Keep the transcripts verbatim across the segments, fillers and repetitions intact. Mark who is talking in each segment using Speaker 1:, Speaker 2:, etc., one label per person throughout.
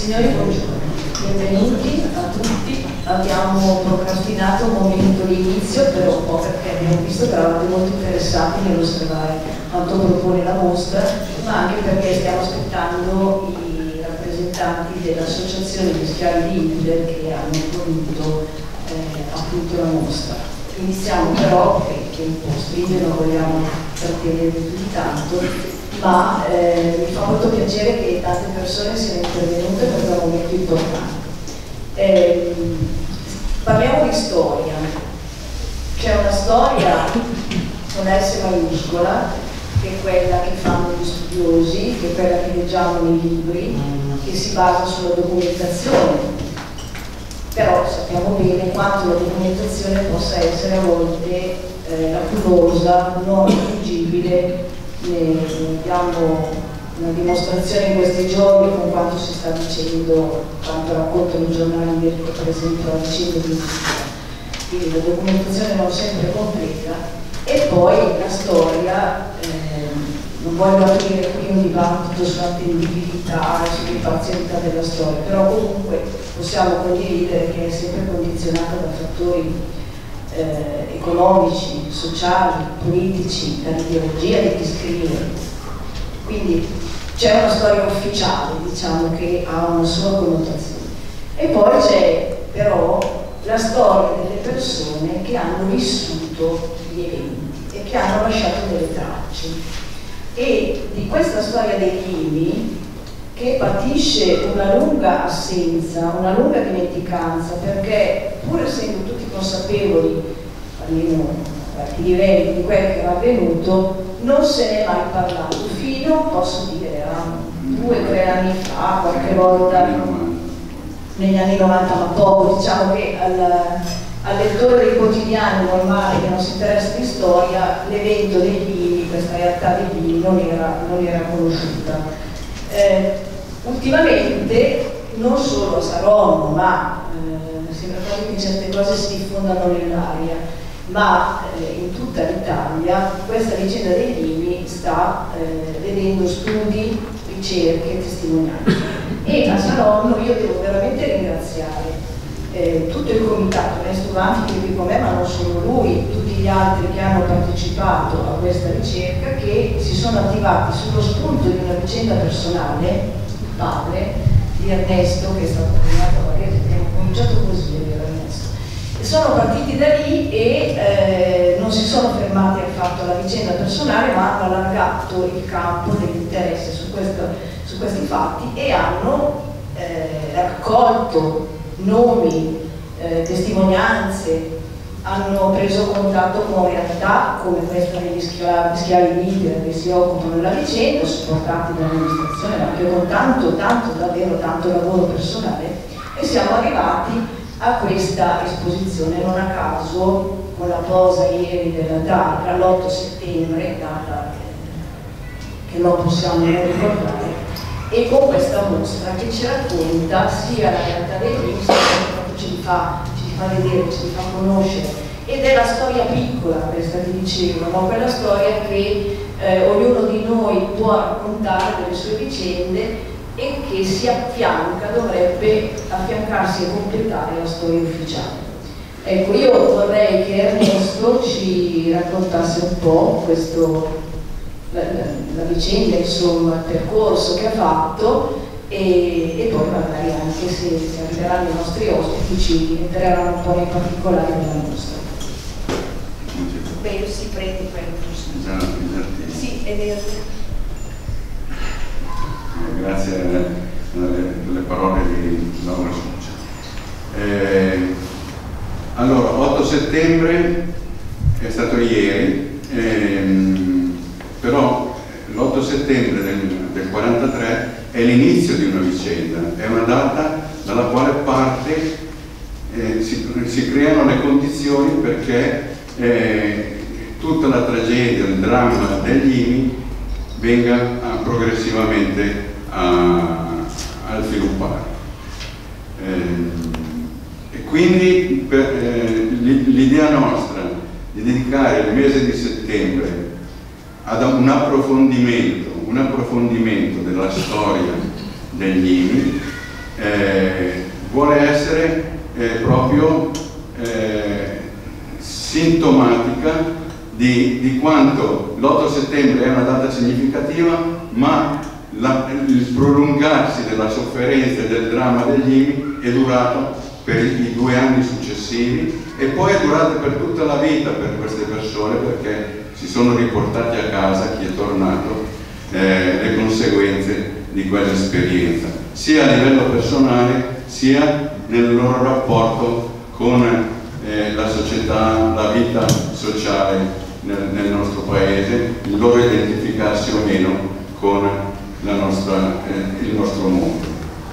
Speaker 1: Signori, buongiorno, benvenuti a tutti. Abbiamo procrastinato un momento di inizio, però un po' perché abbiamo visto che eravate molto interessati nell'osservare quanto propone la mostra, ma anche perché stiamo aspettando i rappresentanti dell'associazione di schiavi di Hitler che hanno voluto eh, appunto la mostra. Iniziamo però, perché è un po' stringente, non vogliamo trattenere più di tanto, ma eh, mi fa molto piacere che tante persone siano intervenute perché è un momento importante. Eh, parliamo di storia. C'è una storia con S maiuscola, che è quella che fanno gli studiosi, che è quella che leggiamo nei libri, che si basa sulla documentazione. Però sappiamo bene quanto la documentazione possa essere a volte eh, lacunosa, non raggiungibile. Ne abbiamo una dimostrazione in questi giorni con quanto si sta dicendo, quanto raccontano i giornali che per esempio la vicenda di Sicilia. Quindi la documentazione non sempre completa e poi la storia, eh, non voglio aprire qui un dibattito sull'attendibilità e sull'imparzialità della storia, però comunque possiamo condividere che è sempre condizionata da fattori Eh, economici, sociali, politici, dall'ideologia di chi scrive. Quindi c'è una storia ufficiale, diciamo, che ha una sua connotazione. E poi c'è però la storia delle persone che hanno vissuto gli eventi e che hanno lasciato delle tracce. E di questa storia dei Limi, che patisce una lunga assenza, una lunga dimenticanza, perché pur essendo tutti consapevoli, almeno a alti livelli, di quel che era avvenuto, non se ne è mai parlato, fino, posso dire, a due o tre anni fa, qualche volta negli anni novanta, ma poco, diciamo che al, al lettore dei quotidiani normale che non si interessa di storia, l'evento dei Limi, questa realtà dei Limi non era, non era conosciuta. Eh, ultimamente non solo a Saronno, ma eh, sembra quasi che certe cose si diffondano nell'aria, ma eh, in tutta l'Italia questa vicenda dei Limi sta eh, vedendo studi, ricerche, testimonianze. E a Saronno io devo veramente ringraziare eh, tutto il comitato, Ernesto Banfi che è qui con me, ma non solo lui, tutti gli altri che hanno partecipato a questa ricerca, che si sono attivati sullo spunto di una vicenda personale, il padre di Ernesto, che è stato premiato a Varese, abbiamo cominciato così, è vero Ernesto, e sono partiti da lì e eh, non si sono fermati affatto alla vicenda personale, ma hanno allargato il campo dell'interesse su, su questi fatti e hanno eh, raccolto nomi, eh, testimonianze, hanno preso contatto con realtà come questa degli schiavi, schiavi liberi che si occupano della vicenda, supportati dall'amministrazione, ma anche con tanto, tanto, davvero tanto lavoro personale, e siamo arrivati a questa esposizione, non a caso, con la posa ieri della data, l'otto settembre, data che non possiamo non ricordare, e con questa mostra che ci racconta sia la realtà dei Limi, sia che ci fa, ci fa vedere, ci fa conoscere, ed è la storia piccola, questa che dicevo, no? Quella storia che eh, ognuno di noi può raccontare delle sue vicende e che si affianca, dovrebbe affiancarsi e completare la storia ufficiale. Ecco, io vorrei che Ernesto ci raccontasse un po' questo, la, la, la vicenda, insomma, il percorso che ha fatto e, e poi magari anche se, se arriveranno i nostri ospiti ci entreranno un po' nei particolari della mostra. Beh, si prende quello. Sì, è vero.
Speaker 2: Grazie per le parole di Laura Succia. Eh, allora, otto settembre è stato ieri, ehm, però l'otto settembre del, del quarantatré è l'inizio di una vicenda, è una data dalla quale parte, eh, si, si creano le condizioni perché eh, tutta la tragedia, il dramma degli Limi venga a, progressivamente a, a sviluppare. Eh, e quindi eh, l'idea nostra di dedicare il mese di settembre ad un approfondimento, un approfondimento della storia degli Limi eh, vuole essere eh, proprio eh, sintomatica di, di quanto l'otto settembre è una data significativa, ma la, il prolungarsi della sofferenza e del dramma degli I M I è durato per i due anni successivi e poi è durato per tutta la vita per queste persone, perché si sono riportati a casa, chi è tornato, eh, le conseguenze di quell'esperienza, sia a livello personale sia nel loro rapporto con eh, la società, la vita sociale nel, nel nostro paese, il loro identificarsi o meno con la nostra, eh, il nostro mondo.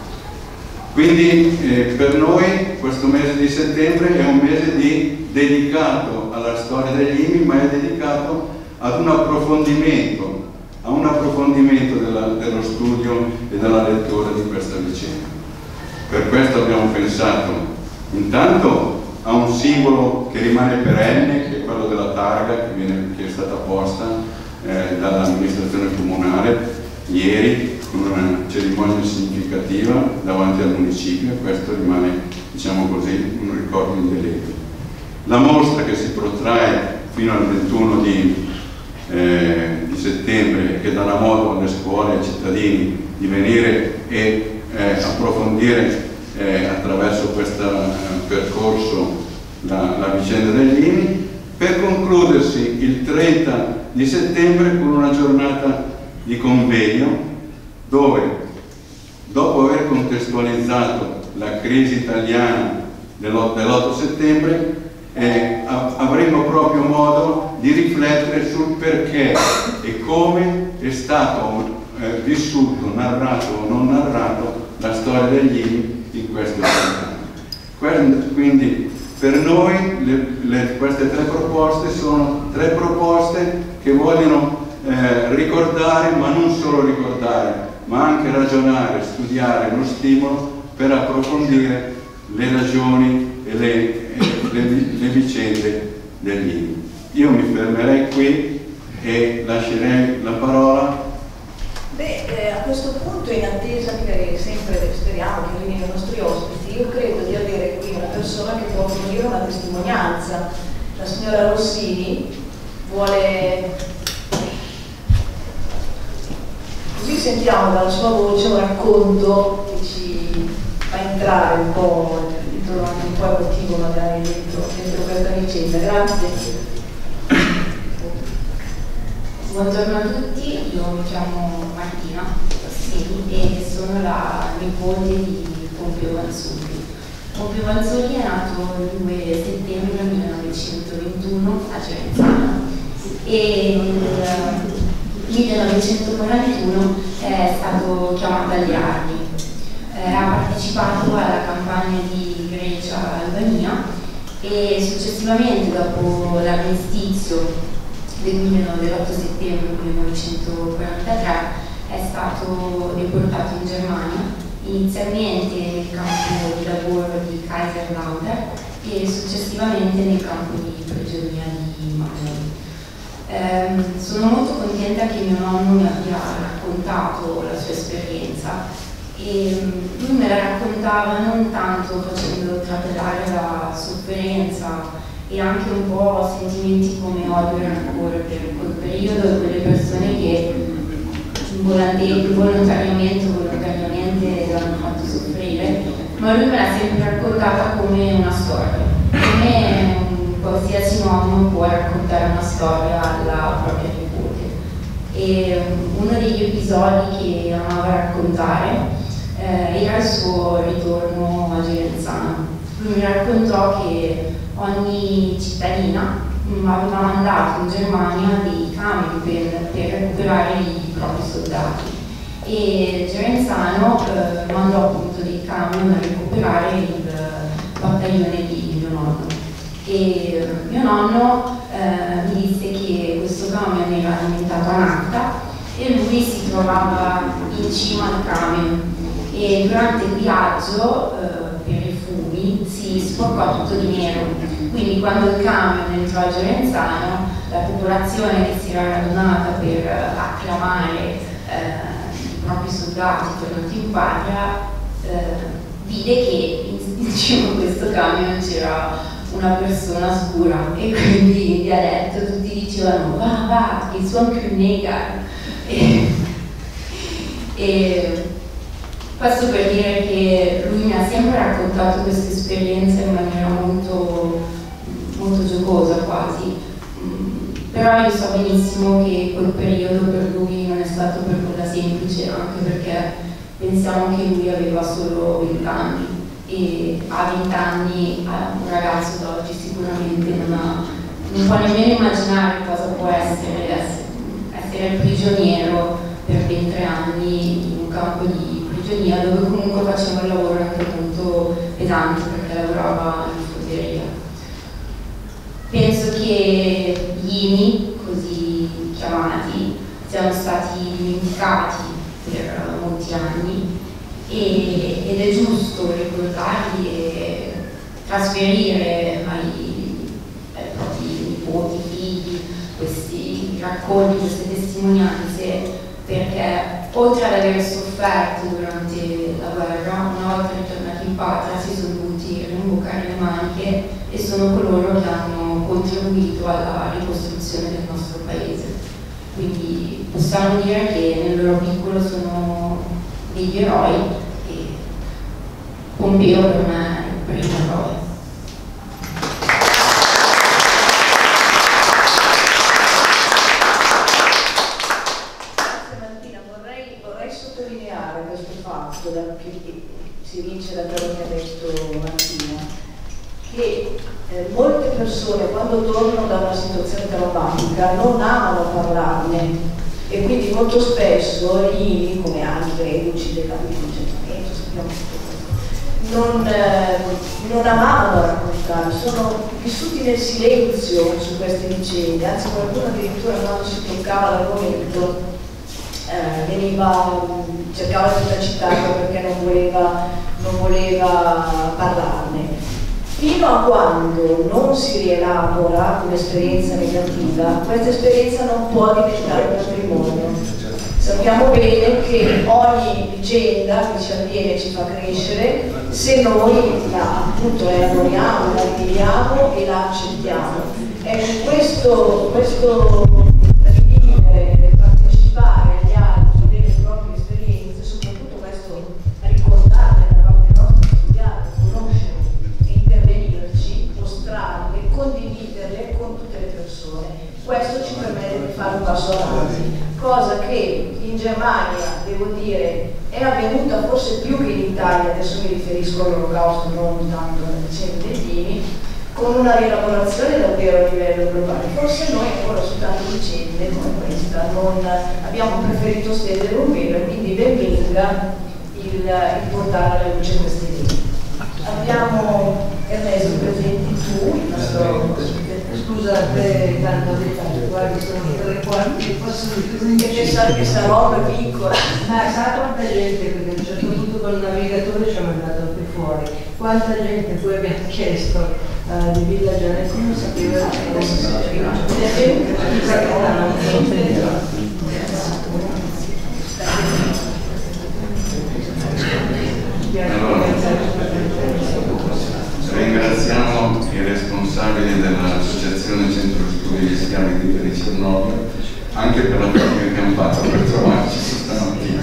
Speaker 2: Quindi eh, per noi questo mese di settembre è un mese di, dedicato alla storia degli I M I, ma è dedicato ad un approfondimento, a un approfondimento della, dello studio e della lettura di questa vicenda. Per questo abbiamo pensato intanto a un simbolo che rimane perenne, che è quello della targa, che, viene, che è stata posta eh, dall'amministrazione comunale ieri, con una cerimonia significativa davanti al municipio, e questo rimane, diciamo così, un ricordo indelebile. La mostra, che si protrae fino al ventuno di, eh, di settembre, che darà modo alle scuole e ai cittadini di venire e eh, approfondire eh, attraverso questo eh, percorso la, la vicenda degli I M I, per concludersi il trenta di settembre con una giornata di convegno dove, dopo aver contestualizzato la crisi italiana dell'otto settembre, eh, avremo proprio modo di riflettere sul perché e come è stato eh, vissuto, narrato o non narrato la storia degli I M I in questi anni. Quindi per noi le, le, queste tre proposte sono tre proposte che vogliono Eh, ricordare, ma non solo ricordare, ma anche ragionare, studiare, uno stimolo per approfondire le ragioni e le, e le, le vicende degli I M I. Io mi fermerei qui e lascerei la parola.
Speaker 1: Beh, eh, a questo punto, in attesa che sempre speriamo che arrivino i nostri ospiti, io credo di avere qui una persona che può fornire una testimonianza. La signora Rossini vuole... Così sentiamo dalla sua voce un racconto che ci fa entrare un po', anche un po' emotivo magari dentro, dentro questa vicenda. Grazie.
Speaker 3: Buongiorno a tutti, io mi chiamo Martina Rossini e sono la nipote di Pompeo Manzulli. Pompeo Manzulli è nato il due settembre millenovecentoventuno a Cerenzano e nel millenovecentoquarantuno è stato chiamato alle armi. Eh, ha partecipato alla campagna di Grecia-Albania e successivamente, dopo l'armistizio dell'otto settembre millenovecentoquarantatré, è stato deportato in Germania, inizialmente nel campo di lavoro di Kaiserslautern e successivamente nel campo di prigionia di Maggiore. Eh, sono molto contenta che mio nonno mi abbia raccontato la sua esperienza e lui me la raccontava non tanto facendo trapelare la sofferenza e anche un po' sentimenti come odio e rancore per quel periodo e quelle persone che volontariamente o volontariamente l'hanno fatto soffrire, ma lui me l'ha sempre raccontata come una storia, come qualsiasi nonno può raccontare una storia alla propria nipote. E uno degli episodi che amava raccontare eh, era il suo ritorno a Gerenzano. Lui mi raccontò che ogni cittadina aveva mandato in Germania dei camion per, per recuperare i propri soldati e Gerenzano eh, mandò appunto dei camion a recuperare il battaglione di mio nonno. E mio nonno eh, mi disse che questo camion era alimentato a nafta e lui si trovava in cima al camion e durante il viaggio eh, per i fumi si sporcò tutto di nero, quindi quando il camion entrò a Gerenzano la popolazione che si era radunata per acclamare eh, i propri soldati tornati in patria eh, vide che in, in cima a questo camion c'era una persona scura e quindi in dialetto tutti dicevano va va, il suo anche un nega. E, e questo per dire che lui mi ha sempre raccontato questa esperienza in maniera molto, molto giocosa quasi, però io so benissimo che quel periodo per lui non è stato per nulla semplice, anche perché pensiamo che lui aveva solo venti anni e a venti anni un ragazzo d'oggi sicuramente non, ha, non può nemmeno immaginare cosa può essere essere, essere prigioniero per ventitré anni in un campo di prigionia dove comunque faceva un lavoro anche molto pesante perché lavorava in fruteria. Penso che gli I M I, così chiamati, siano stati dimenticati per molti anni e, ed è giusto ricordarli e trasferire ai, ai propri nipoti, figli, questi racconti, queste testimonianze, perché oltre ad aver sofferto durante la guerra, una volta ritornati in patria si sono dovuti rimboccare le maniche e sono coloro che hanno contribuito alla ricostruzione del nostro paese. Quindi possiamo dire che nel loro piccolo sono degli eroi e Pompeo per me è il primo eroe.
Speaker 1: Questo fatto da, che si vince da quello che ha detto Martina, che eh, molte persone quando tornano da una situazione traumatica non amano parlarne e quindi molto spesso gli I M I, come anche i reduci del capo di concentramento, sappiamo tutto questo, non, eh, non amavano raccontare, sono vissuti nel silenzio su queste vicende, anzi qualcuno addirittura quando si toccava l'argomento Eh, veniva, cercava di tacitarlo perché non voleva, non voleva parlarne, fino a quando non si rielabora un'esperienza negativa. Questa esperienza non può diventare patrimonio. Sappiamo bene che ogni vicenda che ci avviene ci fa crescere se noi la, appunto, la elaboriamo, la viviamo e la accettiamo. E questo, questo rivivere, partecipare condividerle con tutte le persone. Questo ci permette di fare un passo avanti, cosa che in Germania, devo dire, è avvenuta forse più che in Italia, adesso mi riferisco all'Olocausto, non tanto alla vicenda degli I M I, con una rielaborazione davvero a livello globale. Forse noi ancora su tante vicende come questa non abbiamo preferito stendere un velo e quindi ben venga il, il portare alla luce queste idee. Abbiamo Ernesto presenti tu, il nostro
Speaker 4: scusate tanto dettaglio, guardi sono tre quarti, posso
Speaker 1: che pensare che sarò una piccola.
Speaker 4: Ma sa quanta gente, perché a un certo punto col navigatore ci ha mandato qui fuori, quanta gente poi abbiamo chiesto uh, di Villa Gianetti non sapeva
Speaker 2: ringraziamo i responsabili dell'Associazione Centro Studi di Schiavi di Cernobbio anche per la fatica che hanno fatto per trovarci stamattina.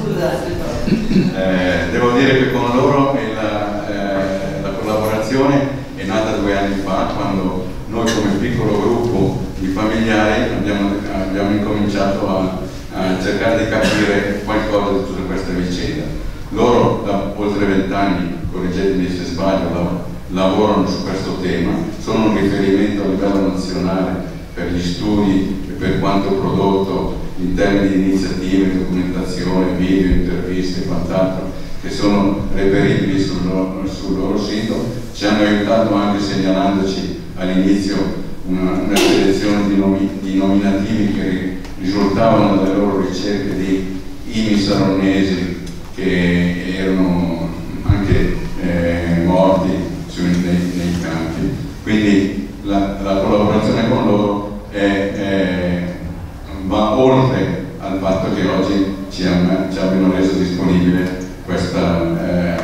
Speaker 2: Eh, devo dire che con loro la, eh, la collaborazione è nata due anni fa, quando noi come piccolo gruppo di familiari abbiamo, abbiamo incominciato a, a cercare di capire qualcosa di tutta questa vicenda. Loro da oltre vent'anni, correggetemi se sbaglio, lavorano su questo tema, sono un riferimento a livello nazionale per gli studi e per quanto prodotto in termini di iniziative, documentazione, video, interviste e quant'altro che sono reperibili sul loro, sul loro sito. Ci hanno aiutato anche segnalandoci all'inizio una, una selezione di, nomi, di nominativi che risultavano dalle loro ricerche di I M I saronnesi che erano anche eh, morti sui, nei, nei campi. Quindi la, la collaborazione con loro è, è, va oltre al fatto che oggi ci, am, ci abbiano reso disponibile questa, eh,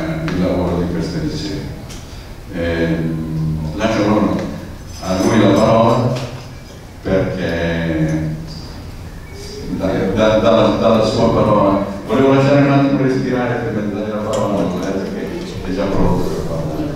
Speaker 2: dicevi. Eh, lascio loro a lui la parola perché da, da, dalla, dalla sua parola volevo lasciare un attimo respirare per dare la parola a Roberto che è già pronto per parlare.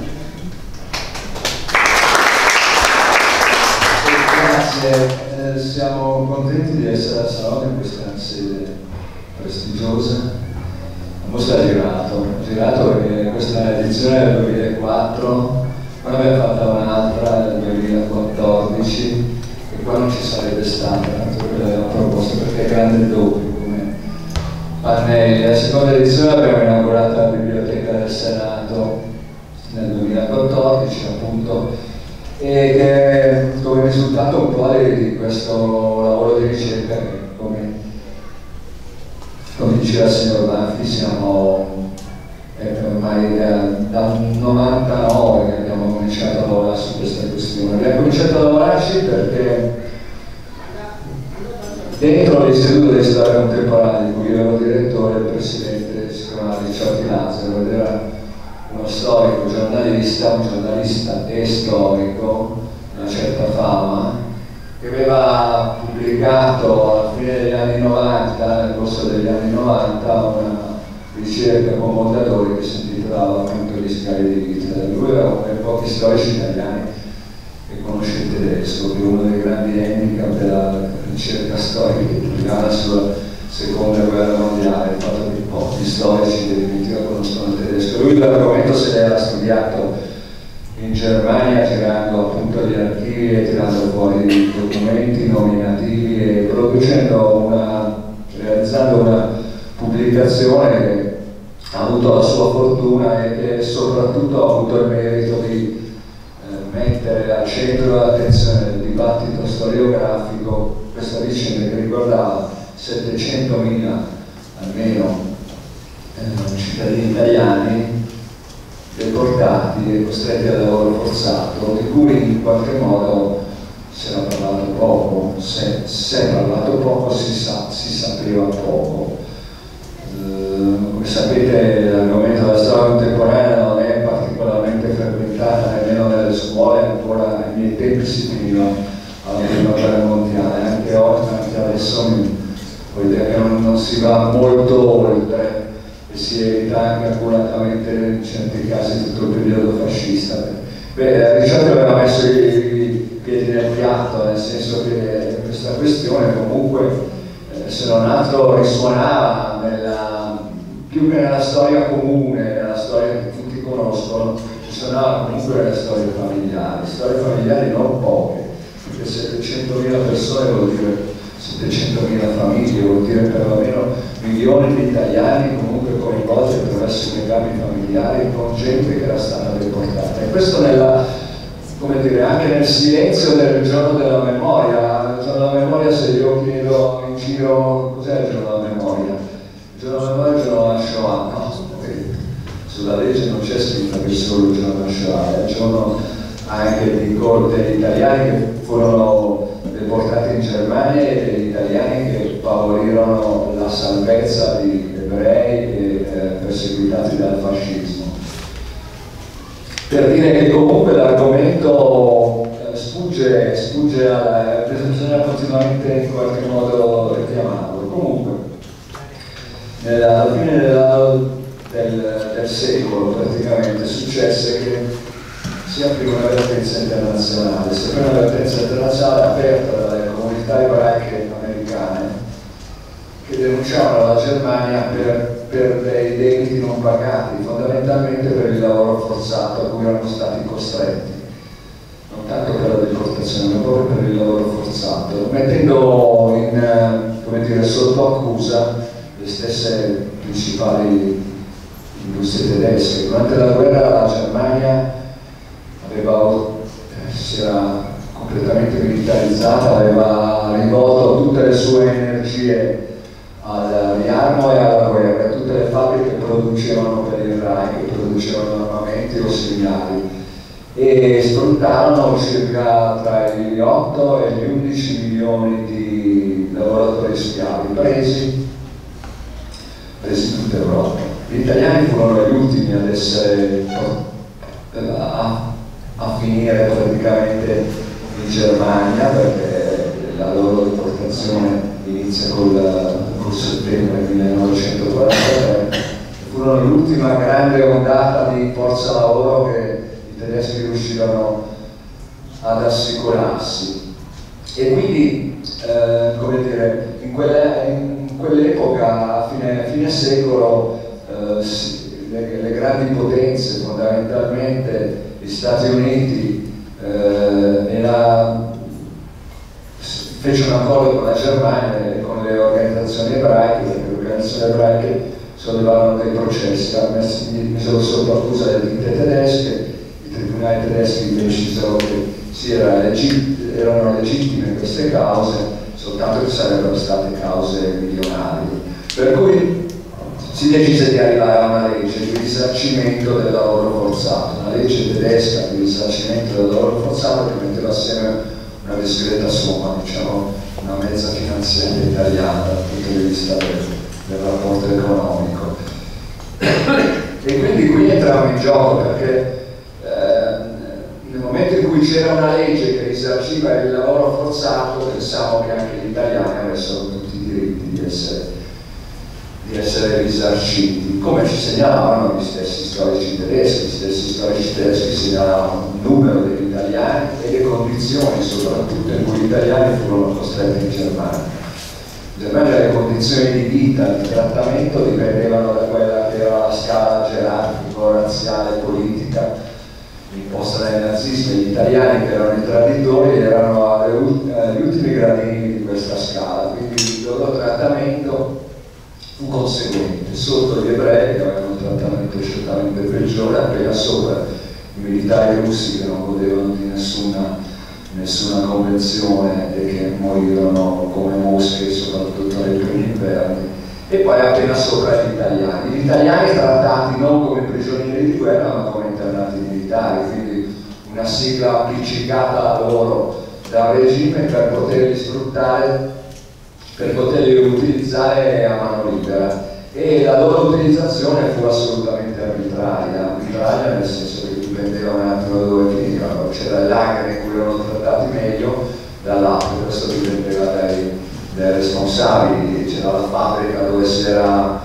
Speaker 5: Grazie, eh, siamo contenti di essere a Salone in questa sede prestigiosa. La mostra ha girato, ha girato perché questa è l'edizione del duemilaquattro, poi ne abbiamo fatta un'altra nel duemilaquattordici e qua non ci sarebbe stata, tanto che l'avevamo proposto perché è grande il doppio come pannelli. La seconda edizione l'abbiamo inaugurata alla Biblioteca del Senato nel duemilaquattordici appunto, e che come risultato un po' di questo lavoro di ricerca che come, come diceva il signor Banfi siamo eh, ormai da, da un novantanove che abbiamo cominciato a lavorare su questa questione. Abbiamo cominciato a lavorarci perché dentro l'Istituto di Storia Contemporanea di cui io ero direttore, il presidente si chiamava Ricciardi Lazzaro ed era uno storico, giornalista, un giornalista e storico, una certa fama, che aveva pubblicato alla fine degli anni novanta, nel corso degli anni novanta, una ricerca con Mondadori che si intitolava appunto Gli scavi di Hitler. Lui era uno dei pochi storici italiani che conosce il tedesco, che è uno dei grandi handicap della ricerca storica italiana sulla seconda guerra mondiale, il fatto che pochi storici definitiva conoscono il tedesco. Lui l'argomento se l'era studiato in Germania girando appunto gli archivi e tirando fuori documenti nominativi e producendo una, realizzando una pubblicazione che ha avuto la sua fortuna e che soprattutto ha avuto il merito di eh, mettere al centro dell'attenzione del dibattito storiografico questa vicenda che riguardava settecentomila almeno eh, cittadini italiani deportati e costretti al lavoro forzato, di cui in qualche modo si era parlato poco, se si è parlato poco si, sa, si sapeva poco. Eh, come sapete l'argomento della storia contemporanea non è particolarmente frequentata nemmeno nelle scuole, ancora ai miei tempi si finiva alla prima guerra mondiale, anche oggi, anche adesso mi vuol dire che non, non si va molto oltre e si evita anche accuratamente in certi casi tutto il periodo fascista. Beh, Ricciardi aveva messo i piedi nel piatto, nel senso che questa questione comunque eh, se non altro risuonava nella, più che nella storia comune, nella storia che tutti conoscono, risuonava comunque nelle storie familiari, storie familiari non poche, perché settecentomila persone vuol dire settecentomila famiglie, vuol dire perlomeno milioni di italiani comunque coinvolti attraverso i legami familiari con gente che era stata deportata. E questo nella, come dire, anche nel silenzio del giorno della memoria. Il giorno della memoria, se io chiedo in giro cos'è il giorno della memoria? Il giorno della memoria è il giorno della Shoah, no? Sulla legge non c'è scritto che solo il giorno della Shoah, è il giorno anche di corte italiani che furono deportati in Germania e degli italiani che favorirono la salvezza di ebrei e eh, perseguitati dal fascismo. Per dire che comunque l'argomento eh, sfugge, sfugge alla, bisogna continuamente in qualche modo richiamarlo. Comunque, nella, alla fine dell'anno del, del secolo praticamente successe che si aprì un'avvertenza internazionale, si aprì un'avvertenza internazionale aperta dalle comunità ebraiche americane che denunciavano la Germania per, per dei debiti non pagati, fondamentalmente per il lavoro forzato a cui erano stati costretti, non tanto per la deportazione, ma proprio per il lavoro forzato, mettendo in, come dire, sotto accusa le stesse principali industrie tedesche. Durante la guerra la Germania aveva, si era completamente militarizzata, aveva rivolto tutte le sue energie al riarmo e alla guerra, tutte le fabbriche producevano per il Reich, che producevano armamenti o similari, e sfruttarono circa tra gli otto e gli undici milioni di lavoratori schiavi presi, presi in tutta Europa. Gli italiani furono gli ultimi ad essere a, a finire praticamente in Germania, perché la loro deportazione inizia col, col settembre millenovecentoquarantatré. Furono l'ultima grande ondata di forza lavoro che i tedeschi riuscirono ad assicurarsi. E quindi, eh, come dire, in, quelle, in quell'epoca, a fine, fine secolo, eh, si, le, le grandi potenze, fondamentalmente gli Stati Uniti, eh, era, fece un accordo con la Germania e con le organizzazioni ebraiche, perché le organizzazioni ebraiche sollevarono dei processi, misero sotto accusa le ditte tedesche, i tribunali tedeschi decisero che sì, era legit- erano legittime queste cause, soltanto che sarebbero state cause milionarie. Per cui si decise di arrivare a una legge di risarcimento del lavoro forzato, una legge tedesca di risarcimento del lavoro forzato che metteva assieme una discreta somma, diciamo una mezza finanziaria italiana dal punto di vista del, del rapporto economico. E quindi qui entriamo in gioco perché nel momento in cui c'era una legge che risarciva il lavoro forzato, pensavo che anche gli italiani avessero tutti i diritti di essere, di essere risarciti, come ci segnalavano gli stessi storici tedeschi. Gli stessi storici tedeschi segnalavano il numero degli italiani e le condizioni, soprattutto in cui gli italiani furono costretti in Germania. In Germania le condizioni di vita, di trattamento dipendevano da quella che era la scala gerarchico-razziale politica imposta dai nazisti. Gli italiani, che erano i traditori, erano agli ultimi gradini di questa scala, quindi il loro trattamento fu conseguente. Sotto gli ebrei, che avevano un trattamento certamente peggiore, appena sopra i militari russi che non godevano di nessuna, nessuna convenzione e che morirono come mosche soprattutto nei primi inverni, e poi appena sopra gli italiani. Gli italiani trattati non come prigionieri di guerra ma come internati militari, quindi una sigla appiccicata a loro dal regime per poterli sfruttare, per poterli utilizzare a mano libera, e la loro utilizzazione fu assolutamente arbitraria, arbitraria nel senso che dipendeva un attimo da dove finivano. C'era il lager in cui erano trattati meglio, dall'altro questo dipendeva dai, dai responsabili. C'era la fabbrica dove si era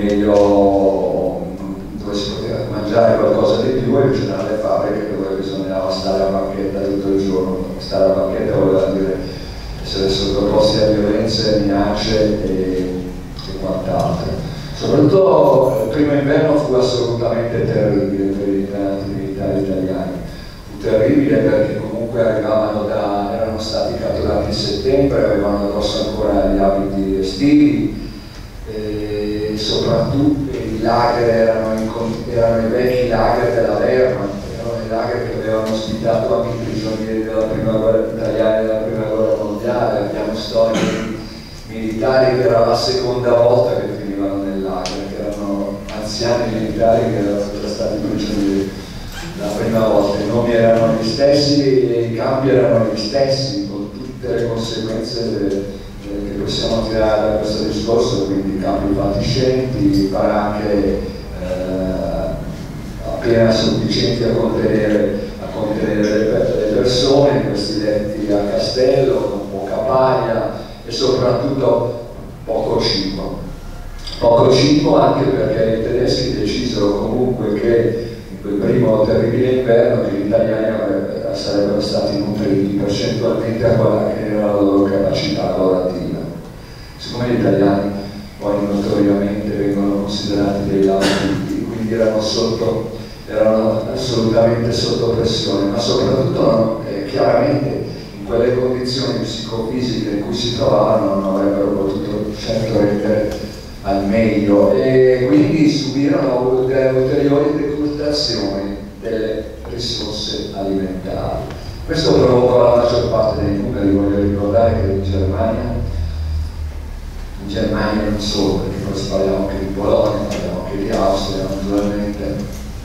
Speaker 5: meglio, dove si poteva mangiare qualcosa di più, e c'erano le fabbriche dove bisognava stare a banchetta tutto il giorno. Stare a banchetta voleva dire essere sottoposti a violenze, minacce e, e quant'altro. Soprattutto il primo inverno fu assolutamente terribile per gli internati militari italiani. Fu terribile perché comunque arrivavano da, erano stati catturati in settembre, avevano addosso ancora gli abiti estivi, e soprattutto i lager erano, in, erano i vecchi lager della Wehrmacht, erano i lager che avevano ospitato anche i prigionieri della prima guerra italiana e della prima guerra mondiale. Abbiamo storie di militari che era la seconda volta che finivano nel lager, che erano anziani militari che erano già stati prigionieri la prima volta. I nomi erano gli stessi e i campi erano gli stessi, con tutte le conseguenze che possiamo tirare da questo discorso, quindi campi fatiscenti, baracche eh, appena sufficienti a contenere, a contenere le, le persone, questi letti a castello con poca paglia e soprattutto poco cibo. Poco cibo anche perché i tedeschi decisero comunque che in quel primo terribile inverno gli italiani avrebbero, sarebbero stati nutriti percentualmente a quella che era la loro capacità lavorativa. Siccome gli italiani poi notoriamente vengono considerati dei lavoratori, quindi erano, sotto, erano assolutamente sotto pressione, ma soprattutto eh, chiaramente in quelle condizioni psicofisiche in cui si trovavano non avrebbero potuto certo rendere al meglio, e quindi subirono delle ulteriori decurtazioni delle risorse alimentari. Questo provocò la maggior parte dei numeri. Voglio ricordare che in Germania, in Germania non solo, perché poi parliamo anche di Polonia, parliamo anche di Austria, naturalmente,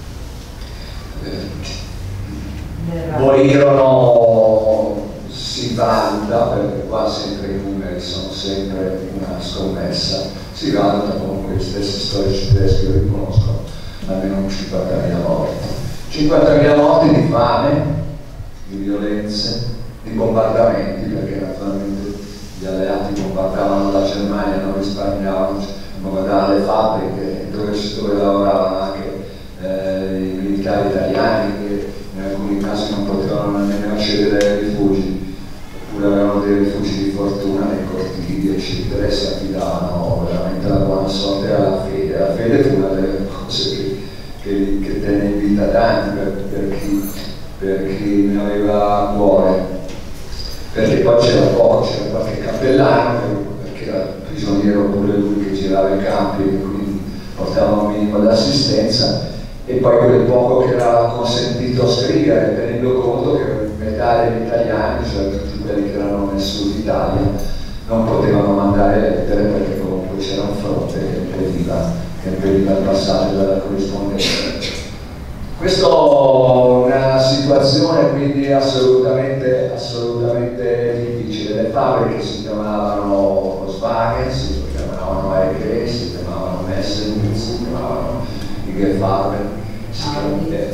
Speaker 5: eh, morirono, si valuta, perché qua sempre i numeri sono sempre una scommessa, si valuta comunque gli stessi storici tedeschi lo riconoscono, almeno un cinquantamila morti. cinquantamila morti di fame, di violenze, di bombardamenti, perché naturalmente gli alleati bombardavano la Germania, non risparmiavano, bombardavano le fabbriche dove, dove lavoravano anche eh, i militari italiani che in alcuni casi non potevano nemmeno accedere ai rifugi, oppure avevano dei rifugi di fortuna nei cortili eccetera, e si affidavano veramente alla buona sorte e alla fede. La fede fu una delle cose che, che, che tenne in vita tanti per, per, chi, per chi ne aveva a cuore, perché poi c'era poco, c'era qualche cappellano perché era prigioniero pure lui che girava i campi e quindi portava un minimo d'assistenza, e poi quel poco che era consentito scrivere, tenendo conto che metà degli italiani, cioè tutti quelli che erano nel sud Italia, non potevano mandare lettere perché comunque c'era un fronte che impediva, che impediva il passaggio della corrispondenza. Questa è una situazione quindi assolutamente, assolutamente difficile. Le fabbriche si chiamavano Volkswagen, si chiamavano A E G, si chiamavano Messerschmitt, si chiamavano I G Farben, si chiamavano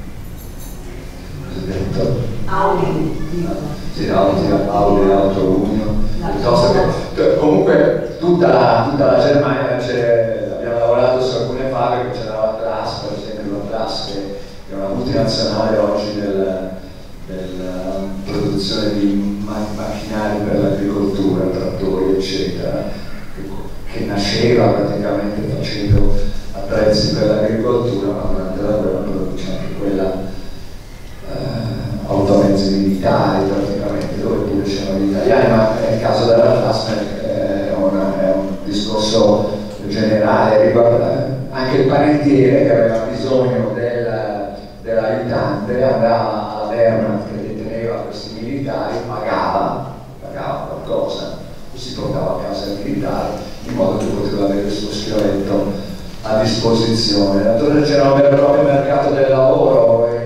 Speaker 4: Audi,
Speaker 5: sì, Audi, Audi, Auto Unio, piuttosto che comunque tutta la, tutta la Germania, abbiamo lavorato su alcune fabbriche, c'era la Class, per esempio la Class che è una multinazionale oggi del, della produzione di macchinari per l'agricoltura, trattori eccetera, che, che nasceva praticamente facendo attrezzi per l'agricoltura, ma durante la guerra produce anche quella Uh, automezzi militari praticamente, dove pure c'erano gli italiani, ma nel caso della Class è, una, è un discorso generale, riguarda anche il panettiere che aveva bisogno del, dell'aiutante, andava alla Wehrmacht che deteneva questi militari, pagava, pagava qualcosa e si portava a casa il militare in modo che poteva avere il suo schiavetto a disposizione. Naturalmente c'era un vero e proprio mercato del lavoro e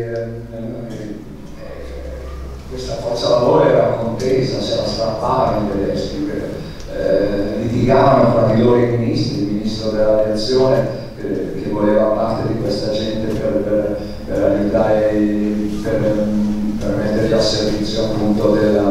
Speaker 5: questa forza lavoro era contesa, se la strappavano i tedeschi, eh, litigavano fra di loro i ministri, il ministro dell'aviazione eh, che voleva parte di questa gente per, per, per aiutare, per, per metterli a servizio appunto della,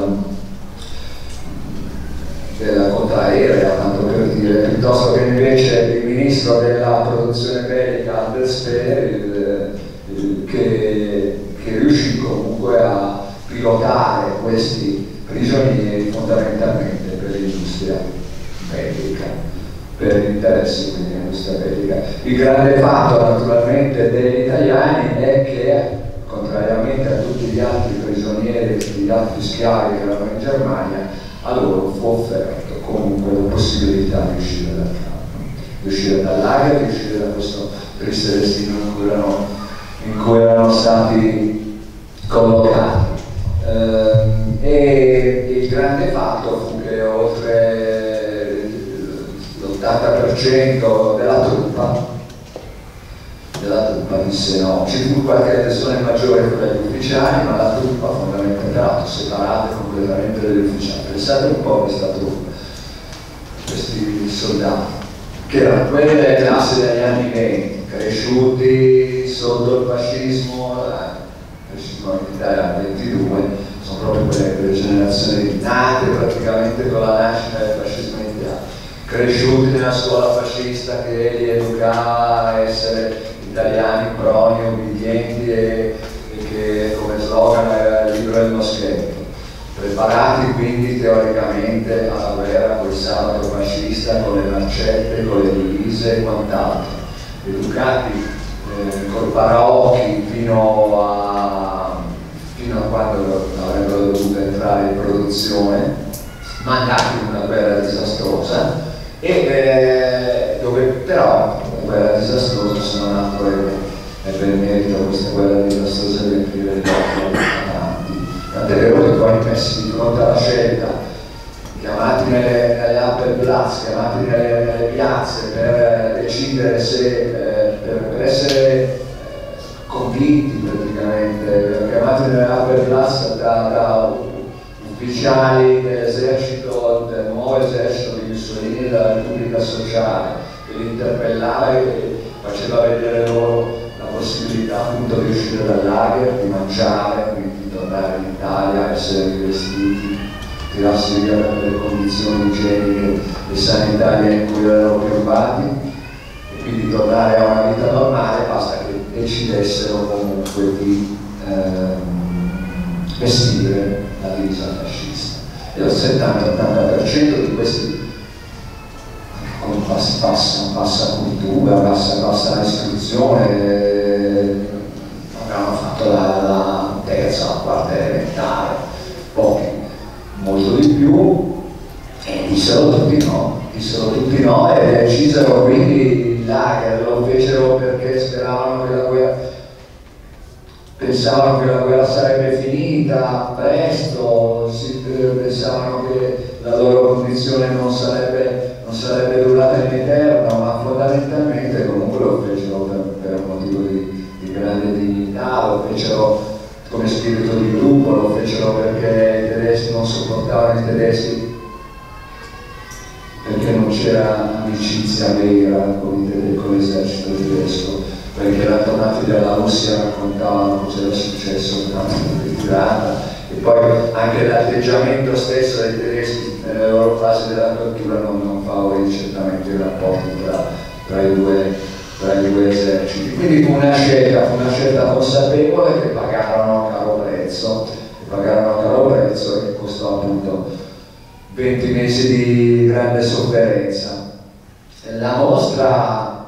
Speaker 5: della contraerea, tanto per dire, piuttosto che invece il ministro della produzione bellica, Albert Speer, eh, che, che riuscì comunque a pilotare questi prigionieri fondamentalmente per l'industria bellica, per gli interessi quindi dell'industria bellica. Il grande fatto naturalmente degli italiani è che, contrariamente a tutti gli altri prigionieri, gli altri schiavi che erano in Germania, a loro fu offerto comunque la possibilità di uscire dal campo, di uscire dal lager, di uscire da questo triste destino in cui erano, in cui erano stati collocati. Uh, e il grande fatto fu che oltre l'ottanta per cento della truppa della truppa disse no. Ci fu qualche adesione maggiore tra gli ufficiali, ma la truppa fondamentalmente separate completamente dagli ufficiali. Pensate un po' a questa truppa, questi soldati che erano quelli delle classi degli anni venti, cresciuti sotto il fascismo, in Italia ventidue, sono proprio quelle, quelle generazioni nate praticamente con la nascita del fascismo in Italia, cresciuti nella scuola fascista che li educava a essere italiani, proni, ubbidienti e, e che come slogan era il libro del moschetto, preparati quindi teoricamente alla guerra col sabato fascista, con le lancette, con le divise e quant'altro, educati eh, col paraocchi fino a fino a quando avrebbero dovuto entrare in produzione, mandati in una guerra disastrosa, e eh, dove però la guerra disastrosa, se non altro è, è per merito questa guerra disastrosa di aprire gli occhi avanti. Tant'è vero che poi messi di fronte alla scelta, chiamati nelle, nelle Appelplatz, chiamati nelle, nelle piazze per decidere se, eh, per, per essere convinti praticamente, chiamati nelle Appelplatz da, da ufficiali dell'esercito, del nuovo esercito di Mussolini, della Repubblica Sociale, che li interpellava e faceva vedere loro la possibilità appunto di uscire dal lager, di mangiare, di tornare in Italia, essere rivestiti, tirarsi via per le condizioni igieniche e sanitarie in cui erano piombati, e quindi tornare a una vita normale. Basta che decidessero comunque di ehm, vestire la divisa fascista. E il settanta ottanta per cento di questi, con bassa, bassa, bassa cultura, bassa, bassa istruzione, avevano fatto la, la terza, la quarta elementare, pochi, molto di più, e dissero tutti no, dissero tutti no e decisero quindi il lager, lo fecero perché speravano che la guerra, pensavano che la guerra sarebbe finita presto, si, pensavano che la loro condizione non sarebbe, non sarebbe durata in eterno, ma fondamentalmente comunque lo fecero per, per un motivo di, di grande dignità, lo fecero come spirito di gruppo, lo fecero perché i tedeschi non sopportavano i tedeschi, perché non c'era amicizia vera con, con l'esercito tedesco, perché erano tornati dalla Russia, raccontavano cosa era successo durante la ritirata, e poi anche l'atteggiamento stesso dei tedeschi nelle loro fasi della tortura non, non favorì certamente i rapporti tra, tra, i due, tra i due eserciti. Quindi fu una scelta, fu una scelta consapevole che pagarono a caro prezzo, che pagarono a caro prezzo e che costò appunto venti mesi di grande sofferenza. La mostra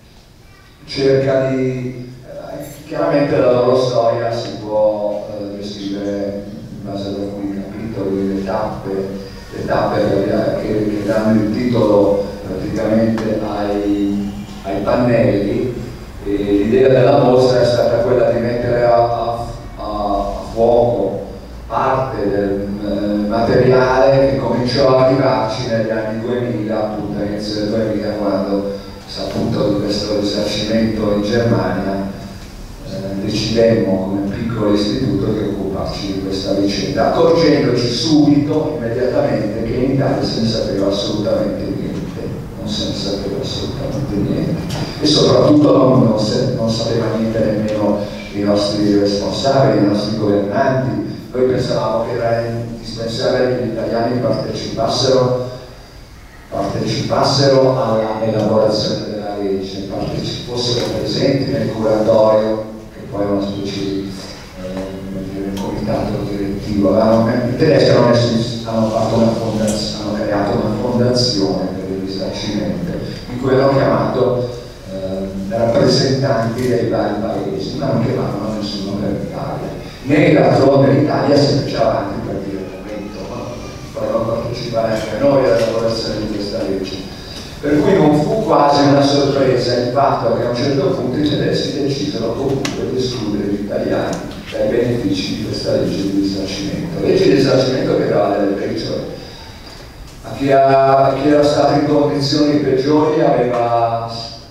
Speaker 5: cerca di, eh, chiaramente la loro storia si può eh, descrivere in base ad alcuni capitoli, le tappe, le tappe che, che, che danno il titolo praticamente ai, ai pannelli. L'idea della mostra è stata quella di mettere a, a, a fuoco parte del eh, materiale che cominciò a arrivarci negli anni duemila, appunto all'inizio del duemila, quando saputo di questo risarcimento in Germania, eh, decidemmo come piccolo istituto di occuparci di questa vicenda, accorgendoci subito, immediatamente, che in Italia se ne sapeva assolutamente niente, non se ne sapeva assolutamente niente, e soprattutto non, non, se, non sapeva niente nemmeno i nostri responsabili, i nostri governanti. Noi pensavamo che era indispensabile che gli italiani partecipassero partecipassero alla elaborazione della legge, fossero presenti nel curatorio, che poi è una specie di eh, comitato direttivo. I tedeschi hanno, hanno, fatto una fondazione, hanno creato una fondazione per il risarcimento, in cui hanno chiamato eh, rappresentanti dei vari paesi, ma non chiamavano nessuno per l'Italia. Né d'altronde l'Italia si faceva avanti per dire potevamo partecipare anche noi alla lavorazione di questa legge. Per cui non fu quasi una sorpresa il fatto che a un certo punto i tedeschi decisero comunque di escludere gli italiani dai benefici di questa legge di risarcimento. Legge di risarcimento che dava delle briciole. A chi, ha, a chi era stato in condizioni peggiori aveva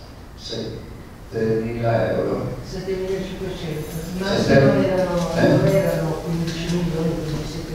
Speaker 5: settemila euro.
Speaker 4: settemilacinquecento. Ma non erano, eh? non erano quindici milioni.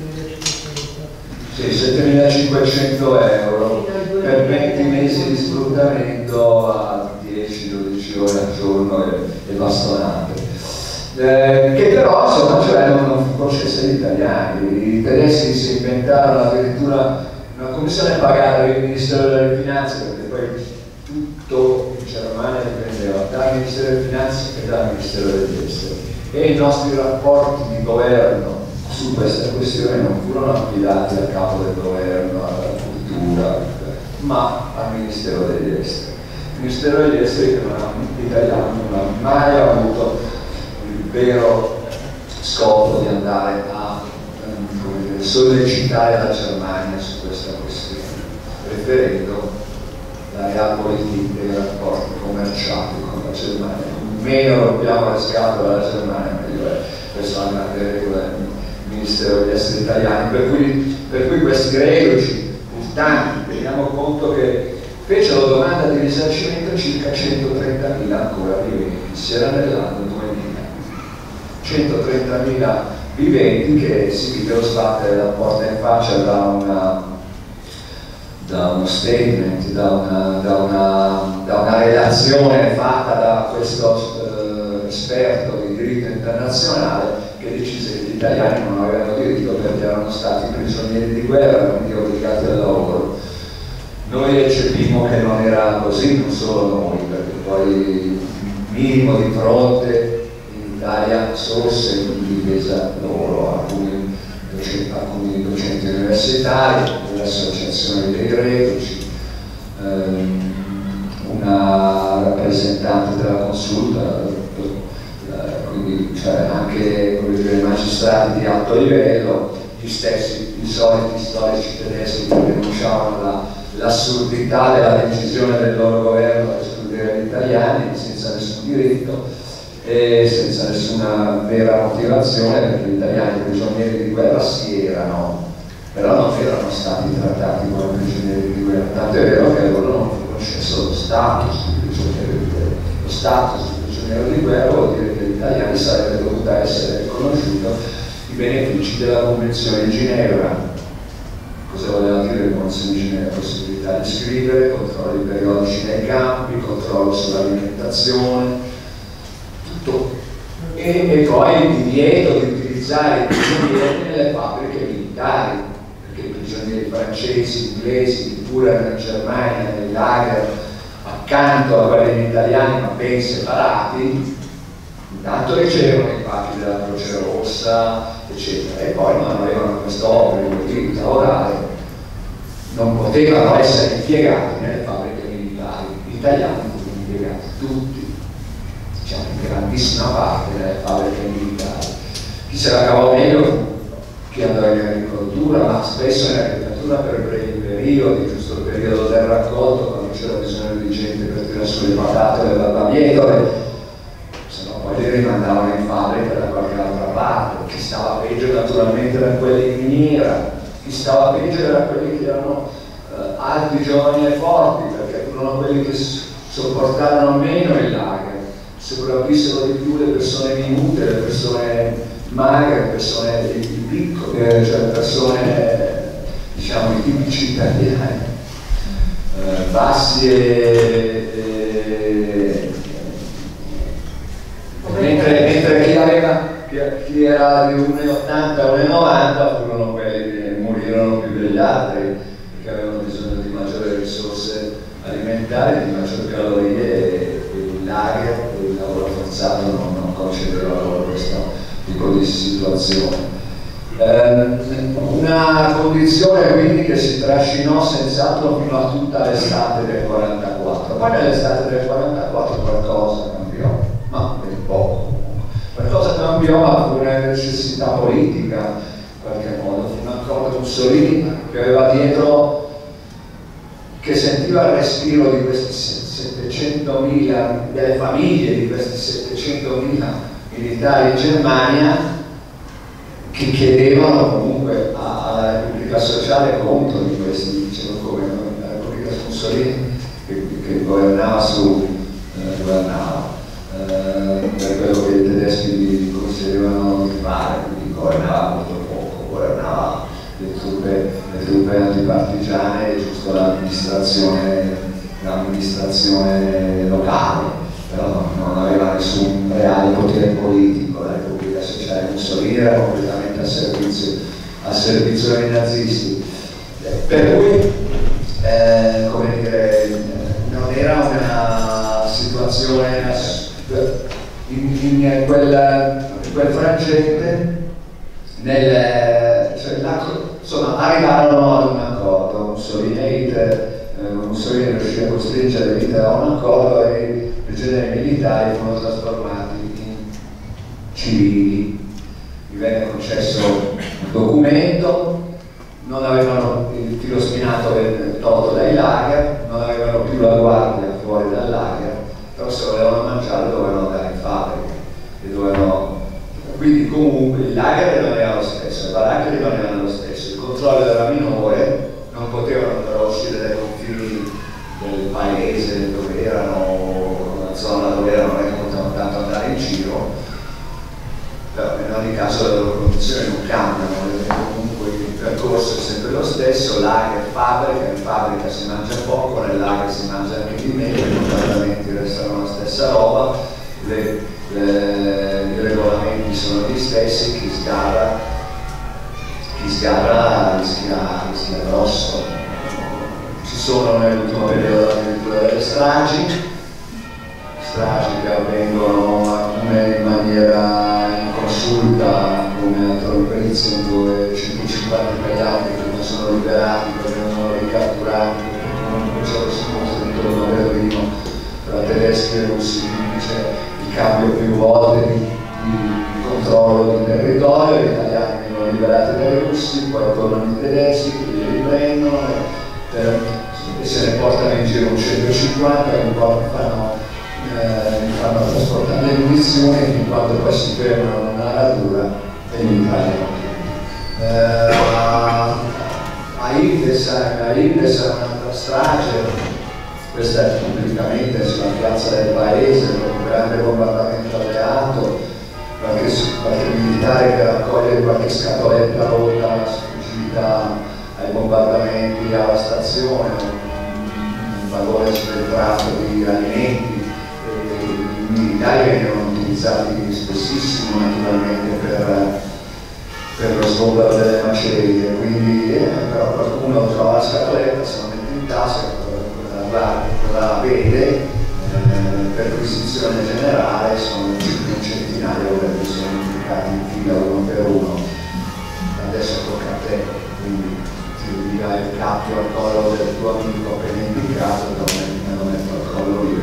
Speaker 5: Sì, settemilacinquecento euro per venti mesi di sfruttamento a dieci dodici ore al giorno e, e bastonate. Eh, che però insomma cioè, non, non fu concessa agli italiani. I tedeschi si inventarono addirittura una commissione pagata dal Ministero delle Finanze, perché poi tutto in Germania dipendeva dal Ministero delle Finanze e dal Ministero degli Esteri, e i nostri rapporti di governo su questa questione non furono affidati al capo del governo, alla cultura, ma al Ministero degli Esteri. Il Ministero degli Esteri, che non ha, italiano, non ha mai avuto il vero scopo di andare a um, sollecitare la Germania su questa questione, preferendo la realpolitik dei rapporti commerciali con la Germania. Meno rompiamo le scatole alla Germania, meglio è. Questa è una grande regola Ministero degli Esteri italiani, per cui, per cui questi reduci, tanti, teniamo conto che fecero domanda di risarcimento circa centotrentamila ancora viventi, si era nell'anno duemila, centotrentamila viventi che si videro sbattere la porta in faccia da, una, da uno statement, da una, da, una, da una relazione fatta da questo eh, esperto esperto di diritto internazionale che decise che gli italiani non avevano diritto perché erano stati prigionieri di guerra, quindi obbligati al lavoro. Noi eccepimmo che non era così, non solo noi, perché poi il minimo di fronte in Italia sorse in difesa loro, alcuni docenti, alcuni docenti universitari, dell'associazione dei reduci, ehm, una rappresentante della consulta, quindi cioè, anche i magistrati di alto livello, gli stessi, i soliti storici tedeschi che denunciavano l'assurdità della decisione del loro governo di escludere gli italiani senza nessun diritto e senza nessuna vera motivazione, perché gli italiani prigionieri di guerra si erano, però non erano stati trattati come prigionieri di guerra, tanto è vero che loro non fu concesso lo status di prigioniero di guerra. Lo status di prigioniero di guerra vuol dire che agli italiani sarebbe dovuta essere riconosciuto i benefici della Convenzione di Ginevra. Cosa voleva dire la Convenzione di Ginevra? Possibilità di scrivere, controlli periodici nei campi, controllo sull'alimentazione, tutto. E, e poi il divieto di utilizzare i prigionieri nelle fabbriche militari, perché i prigionieri francesi, inglesi, pure in Germania, nei lager, accanto a quelli italiani ma ben separati, intanto ricevono i pacchi della Croce Rossa, eccetera, e poi non avevano questo obbligo di lavorare, non potevano essere impiegati nelle fabbriche militari. Gli italiani furono impiegati tutti, diciamo in grandissima parte nelle fabbriche militari. Chi se la cavò meglio fu chi andò in agricoltura, ma spesso in agricoltura per brevi periodi, giusto il periodo del raccolto, quando c'era bisogno di gente per tirare sulle patate o le barbabietole, se no poi li rimandavano in fabbrica da qualche altra parte. Chi stava peggio naturalmente da quelli in miniera, chi stava peggio era quelli che erano eh, alti, giovani e forti, perché furono quelli che sopportarono meno il lager, sopravvissero di più le persone minute, le persone magre, persone piccole, cioè persone, diciamo, i tipici italiani, eh, bassi e, e mentre, mentre chi aveva chi era di uno e ottanta o uno e novanta furono quelli che morirono più degli altri, che avevano bisogno di maggiori risorse alimentari, di maggiori calorie, e il lager, il lavoro forzato non, non concedeva loro questo tipo di situazione. Eh, una condizione quindi che si trascinò senz'altro fino a tutta l'estate del quarantaquattro. Poi nell'estate del quarantaquattro qualcosa cambiò, ma ben poco. Qualcosa cambiò, ma fu una necessità politica, in qualche modo. Fu un accordo Mussolini che aveva dietro, che sentiva il respiro di questi settecentomila, delle famiglie di questi settecentomila militari in Germania, che chiedevano comunque alla Repubblica Sociale conto di questi, dicevano come la Repubblica Mussolini che, che governava su, eh, governava eh, per quello che i tedeschi consideravano di fare, quindi governava molto poco, governava le truppe, le truppe antipartigiane e giusto l'amministrazione, l'amministrazione locale, però non, non aveva nessun reale potere politico. La Repubblica Sociale Mussolini era completamente a servizio, a servizio dei nazisti, per cui eh, come dire, non era una situazione in, in, quel, in quel frangente nel, cioè, insomma, arrivarono ad un accordo. Mussolini e Hitler, eh, Mussolini riuscì a costringere Hitler a un accordo e i prigionieri militari furono trasformati in civili. Gli venne concesso un documento, non avevano il filo spinato tolto dai lager, non avevano più la guardia fuori dal lager, però se volevano mangiare dovevano andare in fabbrica e dovevano, quindi comunque il lager non era lo stesso, le baracche rimanevano lo stesso, il controllo era minore, non potevano però uscire dai confini del paese dove erano, la zona dove erano, non è che potevano tanto andare in giro, però in ogni caso le loro condizioni non cambiano, comunque il percorso è sempre lo stesso, lager, fabbrica, in fabbrica si mangia poco, nel lager si mangia anche di meno, i comportamenti restano la stessa roba, le, le, sono gli stessi, chi sgarra, chi sgarra rischia, rischia grosso. Ci sono nell'ultimo periodo addirittura delle stragi, stragi che avvengono alcune in maniera inconsulta, come a Trollpezzo, dove centocinquanta italiani che non sono liberati, che vengono ricatturati, non c'è risposto intorno a Berlino tra tedeschi e russi, quindi c'è il cambio più volte di, di controllo del territorio, gli italiani vengono liberati dai russi, poi tornano i tedeschi, li riprendono e, e se ne portano in giro un centocinquanta che poi fanno, eh, fanno trasportare le munizioni fin quando poi si fermano nella radura e li tagliano. Eh, a, a Hildesheim, a Hildesheim un'altra strage, questa è pubblicamente sulla piazza del paese, un grande bombardamento alleato, qualche, qualche militare che raccoglie qualche scatoletta rotta sfuggita ai bombardamenti alla stazione, un vagone sveltrato di alimenti. I militari vengono utilizzati spessissimo naturalmente per, per lo sgombero delle macerie, quindi eh, però qualcuno trova la scatoletta, se la mette in tasca, la, la vede, eh, per acquisizione generale sono un centinaio perché sono indicati in fila uno per uno. Adesso tocca a te, quindi ti dirai il cappio al collo del tuo amico appena indicato, me lo metto al collo io.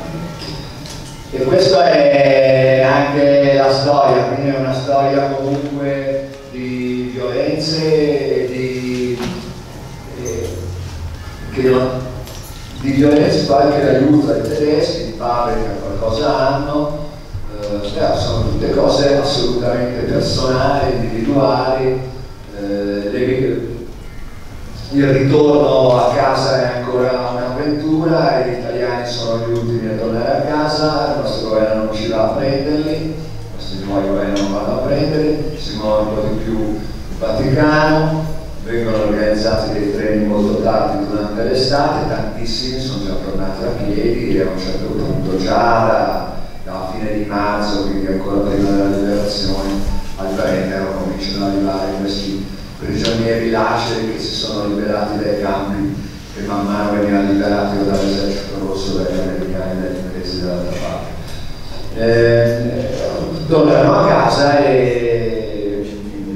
Speaker 5: E questa è anche la storia, quindi è una storia comunque di violenze e di, eh, che non, di violenze, qualche aiuto ai tedeschi, in fabbrica qualcosa hanno, eh, sono tutte cose assolutamente personali, individuali. Eh, le, il ritorno a casa è ancora un'avventura, gli italiani sono gli ultimi a tornare a casa, il nostro governo non ci va a prenderli, i nostri nuovi governi non vanno a prenderli, si muove un po' di più il Vaticano, vengono organizzati dei treni molto tardi durante l'estate, tantissimi sono già tornati a piedi e a un certo punto già da, da fine di marzo, quindi ancora prima della liberazione, al Brennero cominciano ad arrivare questi prigionieri laceri che si sono liberati dai campi che man mano venivano liberati dall'esercito rosso, dagli americani e dagli inglesi dall'altra parte. Eh, tornano a casa e,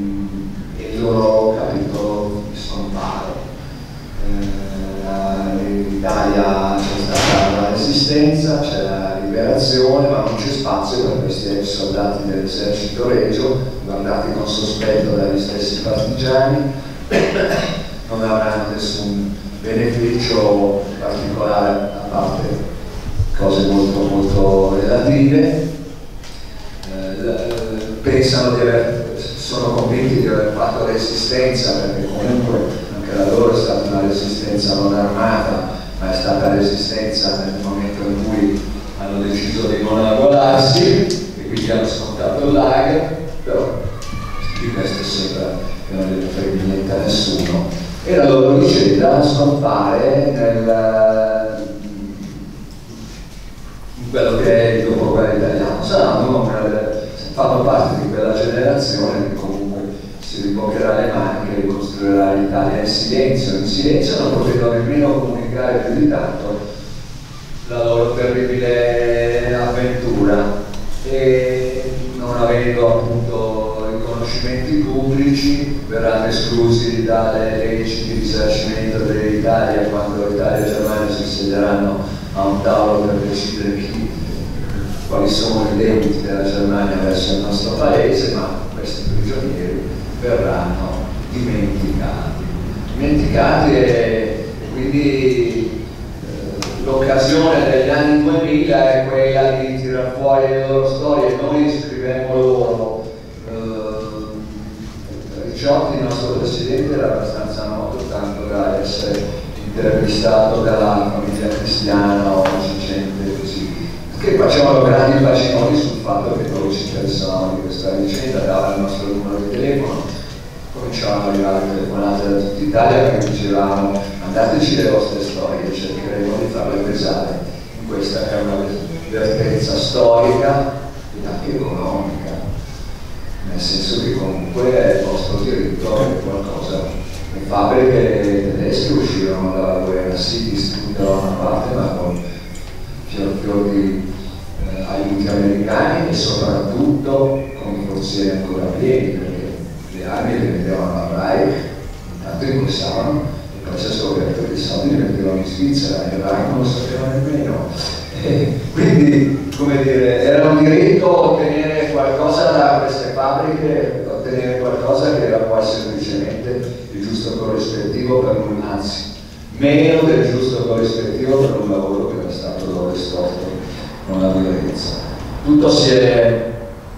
Speaker 5: e il loro capitolo scompare. Eh, in Italia c'è stata la resistenza, c'è la liberazione, ma non c'è spazio per questi ex soldati dell'esercito regio, guardati con sospetto dagli stessi partigiani, non avranno nessun beneficio particolare a parte cose molto molto relative. Eh, pensano di aver, sono convinti di aver fatto resistenza, perché comunque anche la loro è stata una resistenza non armata, ma è stata resistenza nel momento in cui hanno deciso di non arruolarsi e quindi hanno scontato il lager, però di questo sembra che non gliene frega niente a nessuno. E la loro vicenda scompare nel, in quello che è il dopoguerra italiano. Saranno, fanno parte di quella generazione che comunque si riboccherà le maniche e ricostruirà l'Italia in silenzio, in silenzio, non potendo nemmeno comunicare più di tanto la loro terribile avventura, e non avendo appunto riconoscimenti pubblici verranno esclusi dalle leggi di risarcimento dell'Italia quando l'Italia e Germania si siederanno a un tavolo per decidere chi, quali sono i debiti della Germania verso il nostro paese, ma questi prigionieri verranno dimenticati, dimenticati e quindi eh, l'occasione degli anni duemila è quella di tirar fuori le loro storie. Noi scrivemmo loro. Ricciotti, il nostro presidente, era abbastanza noto tanto da essere intervistato dalla famiglia cristiana o gente così, che facevano grandi bacinoni sul fatto che noi ci interessavamo di questa vicenda, dava il nostro numero di telefono, cominciavano ad arrivare telefonate da tutta Italia che dicevamo: mandateci le vostre storie, cercheremo di farle pesare in questa che è una vertenza storica e anche economica. nel senso che comunque è il vostro diritto è qualcosa. Le fabbriche tedesche uscirono dalla guerra, sì, distrutte da una parte, ma con fior fior di eh, aiuti americani e soprattutto con i forzieri ancora pieni, perché le armi le vendevano alla Reich, intanto ingrossavano e poi si è scoperto che i soldi li mettevano in Svizzera e il Reich non lo sapeva nemmeno. E quindi, come dire, era un diritto ottenere qualcosa da queste fabbriche, ottenere qualcosa che era poi semplicemente il giusto corrispettivo per un, anzi, meno del giusto corrispettivo per un lavoro che era stato loro estorto con la violenza. Tutto si è,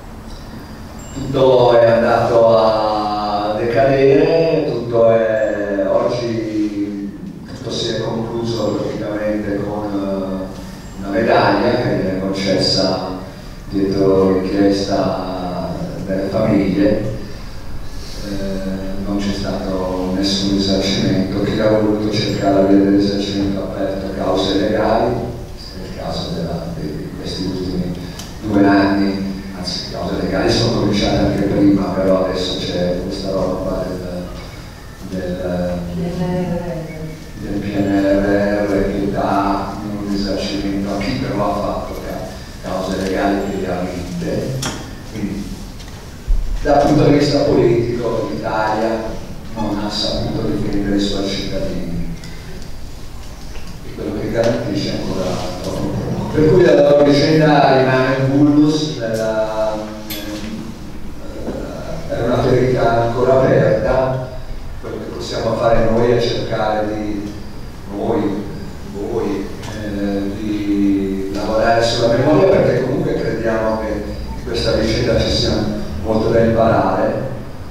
Speaker 5: tutto è andato a decadere, tutto è, oggi tutto si è concluso praticamente con una medaglia che viene concessa dietro richiesta delle famiglie. Eh, non c'è stato nessun risarcimento. Chi ha voluto cercare la via del risarcimento ha aperto cause legali, nel caso della, di questi ultimi due anni, anzi cause legali sono cominciate anche prima, però adesso c'è questa roba qua del, del, del P N R R che dà un risarcimento a chi però ha fatto cause legali previamente. Quindi dal punto di vista politico l'Italia non ha saputo difendere i suoi cittadini e quello che garantisce è ancora troppo poco. Per cui la loro vicenda rimane un vulnus, nella, è una ferita ancora aperta. Quello che possiamo fare noi è cercare di, noi, voi, eh, di lavorare sulla memoria, perché comunque crediamo che in questa vicenda ci sia molto da imparare,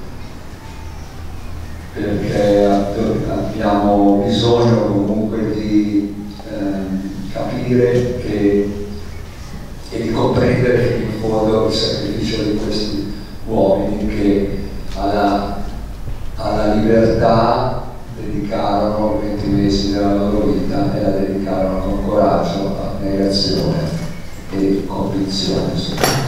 Speaker 5: perché abbiamo bisogno comunque di ehm, capire che, e di comprendere che in fondo il sacrificio di questi uomini che alla, alla libertà dedicarono venti mesi della loro vita e la dedicarono con coraggio, abnegazione e convinzione soprattutto.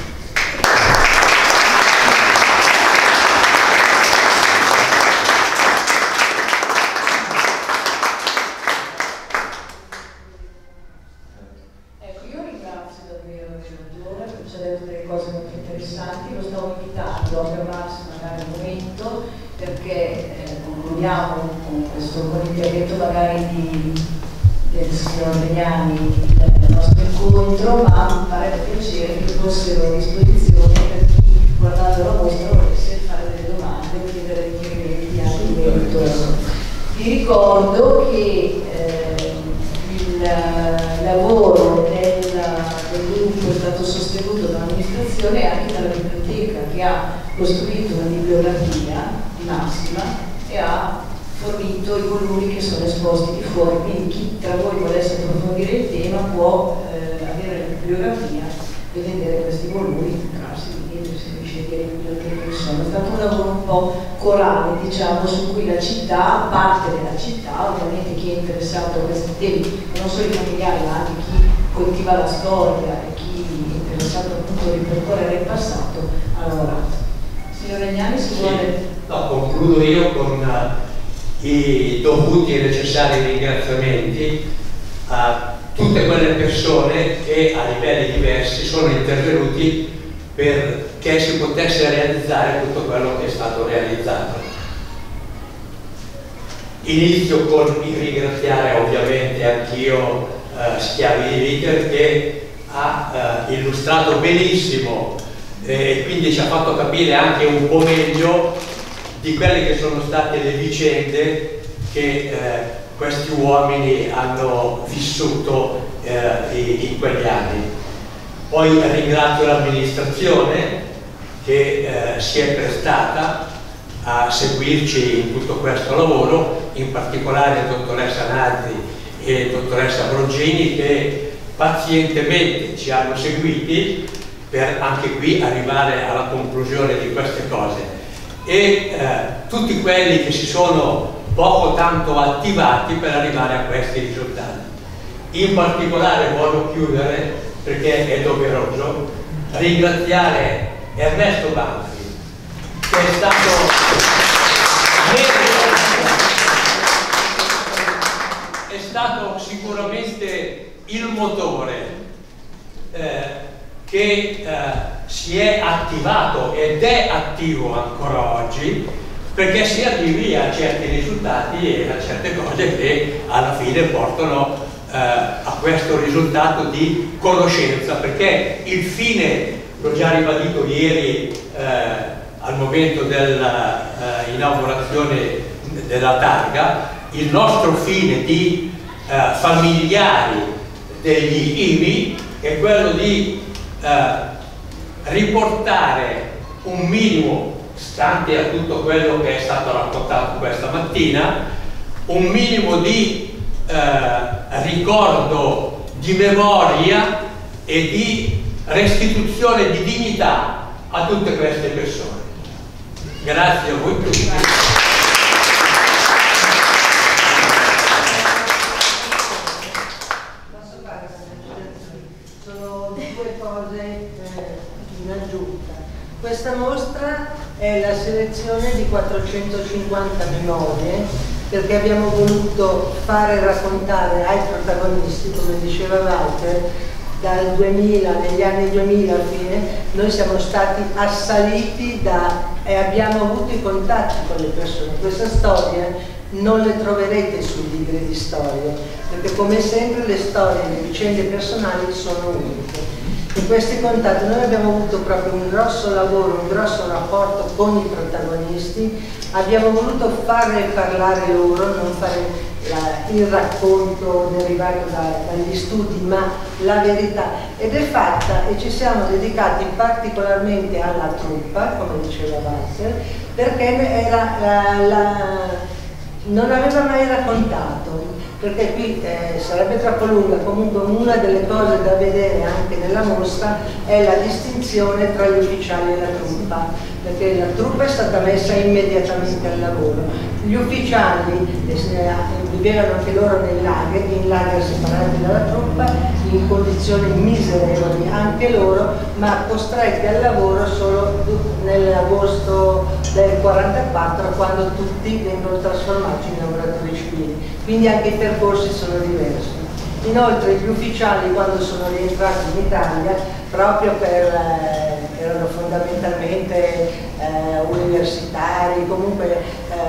Speaker 1: Con questo con il dialetto magari di, del signor Legnani del nostro incontro, ma mi farebbe piacere che fossero a disposizione per chi guardando la mostra volesse fare delle domande o chiedere dei chiarimenti anche intorno. Vi ricordo che eh, il lavoro del, del gruppo è stato sostenuto dall'amministrazione e anche dalla biblioteca, che ha costruito una bibliografia di Massima e ha fornito i volumi che sono esposti di fuori, quindi chi tra voi volesse approfondire il tema può eh, avere la bibliografia e vedere questi volumi, entrarsi dentro se riesce a dire che sono. È stato un lavoro un po' corale, diciamo, su cui la città, parte della città, ovviamente chi è interessato a questi temi, non solo i familiari ma anche chi coltiva la storia e chi è interessato appunto a ripercorrere il passato, ha lavorato. Signor Legnani, si vuole...
Speaker 6: No, concludo io con uh, i dovuti e necessari ringraziamenti a tutte quelle persone che a livelli diversi sono intervenuti perché si potesse realizzare tutto quello che è stato realizzato. Inizio con il ringraziare ovviamente anch'io uh, Schiavi di Viter, che ha uh, illustrato benissimo e quindi ci ha fatto capire anche un po' meglio di quelle che sono state le vicende che eh, questi uomini hanno vissuto eh, in quegli anni. Poi ringrazio l'amministrazione che eh, si è prestata a seguirci in tutto questo lavoro, in particolare dottoressa Nazzi e dottoressa Brogini, che pazientemente ci hanno seguiti per anche qui arrivare alla conclusione di queste cose. E eh, tutti quelli che si sono poco tanto attivati per arrivare a questi risultati. In particolare voglio chiudere, perché è doveroso, ringraziare Ernesto Banfi, che è stato è stato sicuramente il motore eh, che eh, si è attivato ed è attivo ancora oggi, perché si arrivi a certi risultati e a certe cose che alla fine portano eh, a questo risultato di conoscenza, perché il fine, l'ho già ribadito ieri eh, al momento dell'inaugurazione eh, della targa, il nostro fine di eh, familiari degli I M I è quello di eh, riportare un minimo, stante a tutto quello che è stato raccontato questa mattina, un minimo di eh, ricordo, di memoria e di restituzione di dignità a tutte queste persone. Grazie a voi tutti.
Speaker 4: Sono due cose eh, in aggiunta. Questa mostra è la selezione di quattrocentocinquanta memorie, perché abbiamo voluto fare raccontare ai protagonisti, come diceva Walter, dal duemila, negli anni duemila alla fine, noi siamo stati assaliti da, e abbiamo avuto i contatti con le persone. Queste storie non le troverete sui libri di storia, perché come sempre le storie e le vicende personali sono uniche. In questi contatti noi abbiamo avuto proprio un grosso lavoro, un grosso rapporto con i protagonisti, abbiamo voluto farle parlare loro, non fare la, il racconto derivato da, dagli studi, ma la verità, ed è fatta, e ci siamo dedicati particolarmente alla truppa, come diceva Walter, perché era la, la, non aveva mai raccontato, perché qui eh, sarebbe troppo lunga. Comunque una delle cose da vedere anche nella mostra è la distinzione tra gli ufficiali e la truppa, perché la truppa è stata messa immediatamente al lavoro. Gli ufficiali eh, vivevano anche loro nei lager, in lager separati dalla truppa, in condizioni miserevoli anche loro, ma costretti al lavoro solo nell'agosto del quarantaquattro, quando tutti vengono trasformati in lavoratori civili. Quindi anche i percorsi sono diversi. Inoltre gli ufficiali, quando sono rientrati in Italia, proprio per, eh, erano fondamentalmente eh, universitari, comunque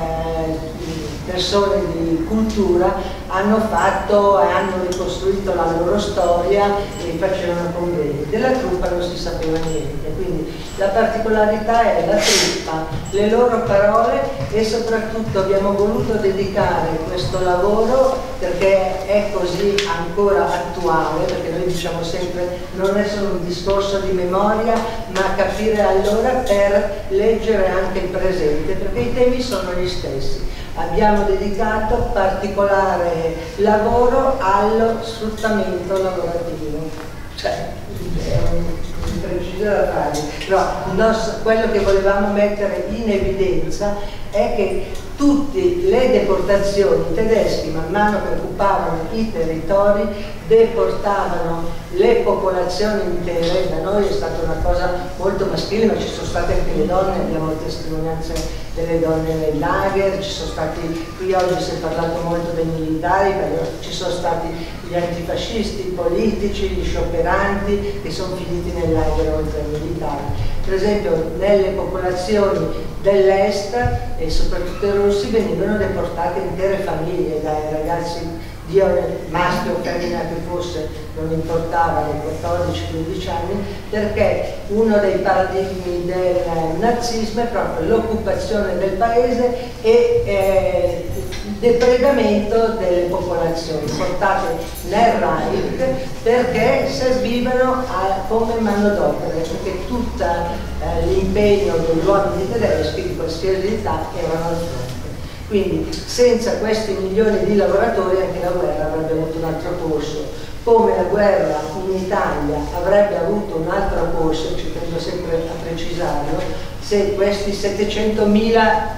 Speaker 4: eh, persone di cultura, hanno fatto e hanno ricostruito la loro storia e facevano convegni. Della truppa non si sapeva niente, quindi la particolarità è la truppa, le loro parole, e soprattutto abbiamo voluto dedicare questo lavoro, perché è così ancora attuale, perché noi diciamo sempre non è solo un discorso di memoria, ma capire allora per leggere anche il presente, perché i temi sono gli stessi. Abbiamo dedicato particolare lavoro allo sfruttamento lavorativo, cioè è un preciso da fare, però nostro, quello che volevamo mettere in evidenza è che tutte le deportazioni, i tedeschi man mano che occupavano i territori deportavano le popolazioni intere. Da noi è stata una cosa molto maschile, ma ci sono state anche le donne, abbiamo testimonianze delle donne nei lager, ci sono stati, qui oggi si è parlato molto dei militari, ci sono stati gli antifascisti, i politici, gli scioperanti che sono finiti nel lager oltre ai militari. Per esempio nelle popolazioni dell'est e soprattutto i russi venivano deportate intere famiglie, dai ragazzi di maschio o femmina che fosse, non importava, dai quattordici quindici anni, perché uno dei paradigmi del nazismo è proprio l'occupazione del paese e eh, il depredamento delle popolazioni portate nel Reich, perché servivano a, come manodopera, perché tutto eh, l'impegno degli uomini tedeschi di qualsiasi età erano al fronte. Quindi senza questi milioni di lavoratori anche la guerra avrebbe avuto un altro corso, come la guerra in Italia avrebbe avuto un altro corso, ci tengo sempre a precisarlo, se questi settecentomila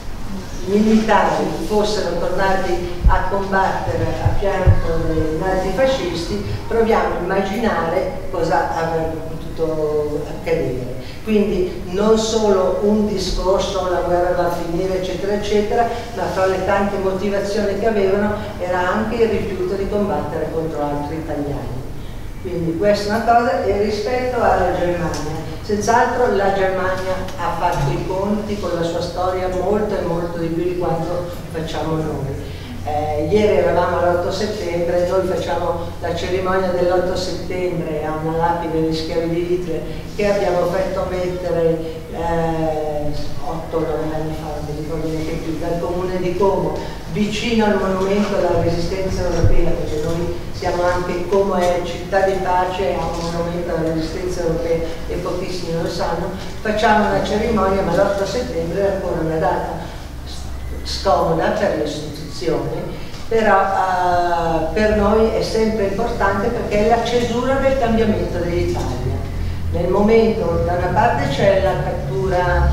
Speaker 4: militari fossero tornati a combattere a fianco dei nazifascisti. Proviamo a immaginare cosa avrebbe potuto potuto accadere. Quindi non solo un discorso, la guerra va a finire eccetera eccetera, ma fra le tante motivazioni che avevano era anche il rifiuto di combattere contro altri italiani. Quindi questa è una cosa. E rispetto alla Germania, senz'altro la Germania ha fatto i conti con la sua storia molto e molto di più di quanto facciamo noi. Eh, ieri eravamo all'otto settembre, noi facciamo la cerimonia dell'otto settembre a una lapide degli schiavi di Hitler che abbiamo fatto mettere eh, otto nove anni fa, non mi ricordo neanche più, dal comune di Como, vicino al monumento alla resistenza europea, perché noi siamo anche, Como è città di pace, ha un monumento alla resistenza europea e pochissimi lo sanno. Facciamo una cerimonia, ma l'otto settembre è ancora una data scomoda per le istituzioni, però uh, per noi è sempre importante perché è la cesura del cambiamento dell'Italia. Nel momento, da una parte c'è la cattura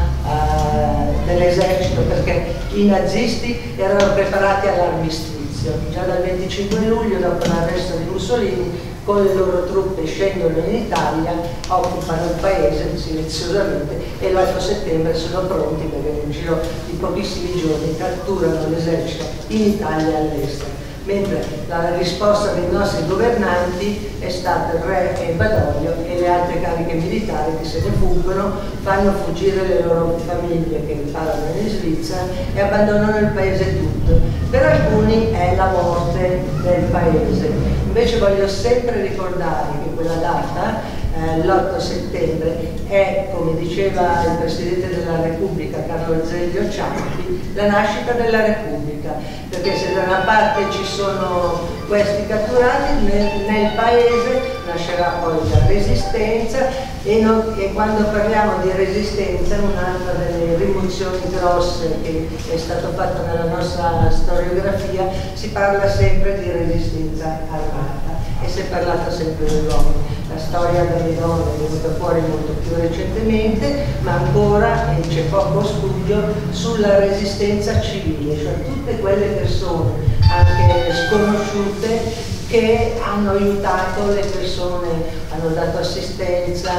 Speaker 4: uh, dell'esercito, perché i nazisti erano preparati all'armistizio, già dal venticinque luglio, dopo l'arresto di Mussolini, con le loro truppe scendono in Italia, occupano il paese silenziosamente e l'otto settembre sono pronti perché nel giro di pochissimi giorni catturano l'esercito in Italia e all'estero. Mentre la risposta dei nostri governanti è stata il re e Badoglio e le altre cariche militari che se ne fuggono, fanno fuggire le loro famiglie che imparano in Svizzera e abbandonano il paese tutto. Per alcuni è la morte del paese. Invece voglio sempre ricordare che quella data, eh, l'otto settembre, è, come diceva il Presidente della Repubblica Carlo Azeglio Ciampi, la nascita della Repubblica, perché se da una parte ci sono questi catturati, nel, nel paese nascerà poi la resistenza e, non, e quando parliamo di resistenza, un'altra delle rimozioni grosse che è stato fatto nella nostra storiografia, si parla sempre di resistenza armata e si è parlato sempre dell'uomo. La storia delle donne è venuta fuori molto più recentemente, ma ancora c'è poco studio sulla resistenza civile, cioè tutte quelle persone, anche sconosciute, che hanno aiutato le persone, hanno dato assistenza,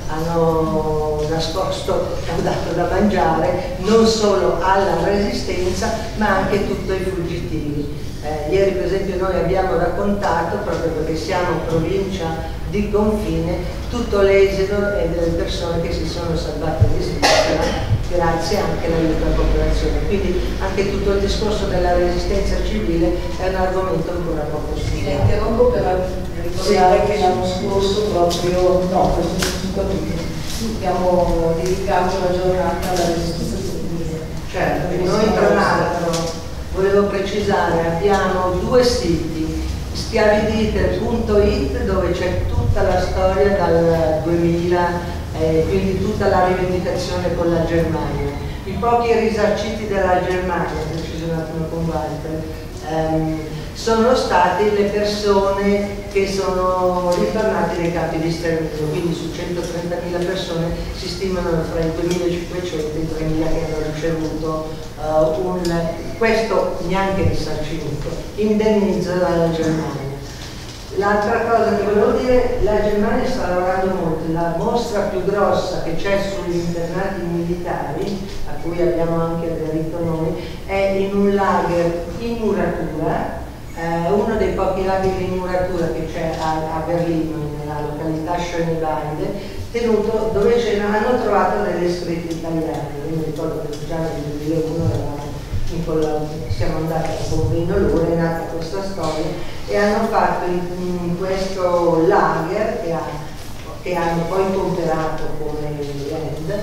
Speaker 4: hanno nascosto, hanno dato da mangiare, non solo alla resistenza, ma anche tutti i fuggitivi. Eh, ieri per esempio noi abbiamo raccontato, proprio perché siamo provincia di confine, tutto l'esodo e delle persone che si sono salvate di Svizzera grazie anche all'aiuto alla popolazione. Quindi anche tutto il discorso della resistenza civile è un argomento ancora poco studiato.
Speaker 1: La interrompo per ricordare sì, che l'anno scorso proprio, no, questo è tutti, abbiamo dedicato la giornata alla resistenza civile.
Speaker 4: Certo, noi tra l'altro volevo precisare, abbiamo due siti, schiaviditer punto it, dove c'è tutta la storia dal duemila, eh, quindi tutta la rivendicazione con la Germania. I pochi risarciti della Germania, preciso un attimo con Walter, ehm, sono state le persone che sono ritornate nei campi di sterminio, quindi su centotrentamila persone si stimano fra i duemilacinquecento e i tremila che hanno ricevuto uh, un, questo neanche risarcimento, indennizzo dalla Germania. L'altra cosa che volevo dire, la Germania sta lavorando molto, la mostra più grossa che c'è sugli internati militari, a cui abbiamo anche aderito noi, è in un lager in muratura, eh, uno dei pochi lager in muratura che c'è a, a Berlino, nella località Schöneweide, tenuto dove hanno trovato delle scritte italiane. Io mi ricordo che già nel duemilauno eravamo in quella, siamo andati a convegno loro, è nata questa storia e hanno fatto in, in questo lager che, ha, che hanno poi comperato come land,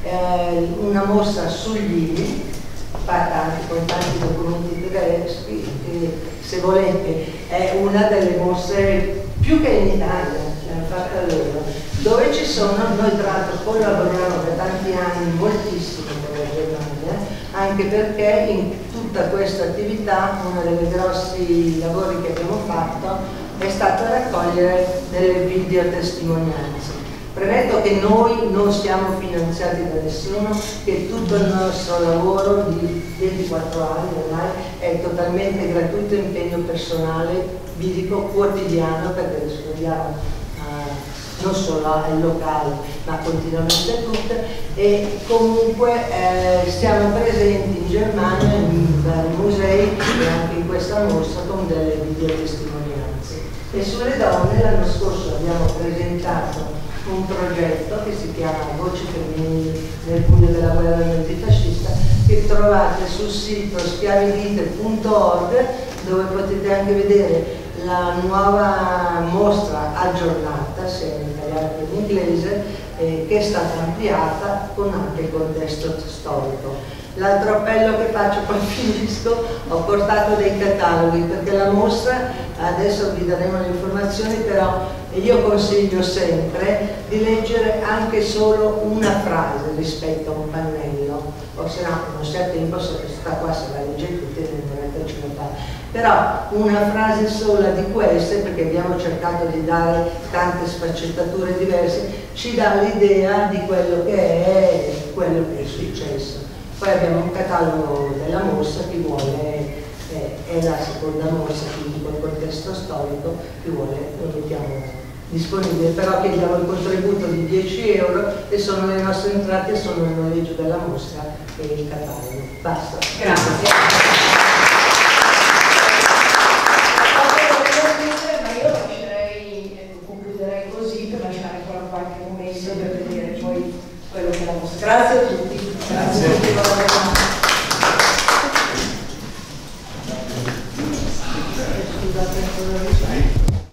Speaker 4: eh, una mostra sugli vini fatta anche con tanti documenti tedeschi, che se volete è una delle mostre più che in Italia, l'hanno fatta loro, dove ci sono, noi tra l'altro collaboriamo da tanti anni moltissimo con la Germania, anche perché in tutta questa attività uno dei grossi lavori che abbiamo fatto è stato raccogliere delle videotestimonianze. Premetto che noi non siamo finanziati da nessuno, che tutto il nostro lavoro di ventiquattro anni ormai è totalmente gratuito, impegno personale, vi dico quotidiano, perché studiamo uh, non solo ai locali ma continuamente a tutte, e comunque eh, siamo presenti in Germania in vari musei e anche in questa mostra con delle videotestimonianze. E sulle donne l'anno scorso abbiamo presentato un progetto che si chiama Voci femminili nel buio della guerra antifascista, che trovate sul sito schiavidite punto org, dove potete anche vedere la nuova mostra aggiornata, sia in italiano che in inglese, eh, che è stata ampliata con anche il contesto storico. L'altro appello che faccio, poi finisco, ho portato dei cataloghi perché la mostra, adesso vi daremo le informazioni, però io consiglio sempre di leggere anche solo una frase rispetto a un pannello, o se no non si ha tempo, se sta qua se la legge tutti non ce la fa. Però una frase sola di queste, perché abbiamo cercato di dare tante sfaccettature diverse, ci dà l'idea di quello che è quello che è successo. Poi abbiamo un catalogo della mostra, chi vuole, eh, è la seconda mostra, quindi col contesto storico, chi vuole lo mettiamo disponibile, però chiediamo il contributo di dieci euro e sono le nostre entrate, sono il noleggio della mostra e il catalogo. Basta.
Speaker 1: Grazie. Ma io lascerei, concluderei così per lasciare ancora qualche momento per vedere poi quello che è la mostra. Grazie a tutti. Grazie.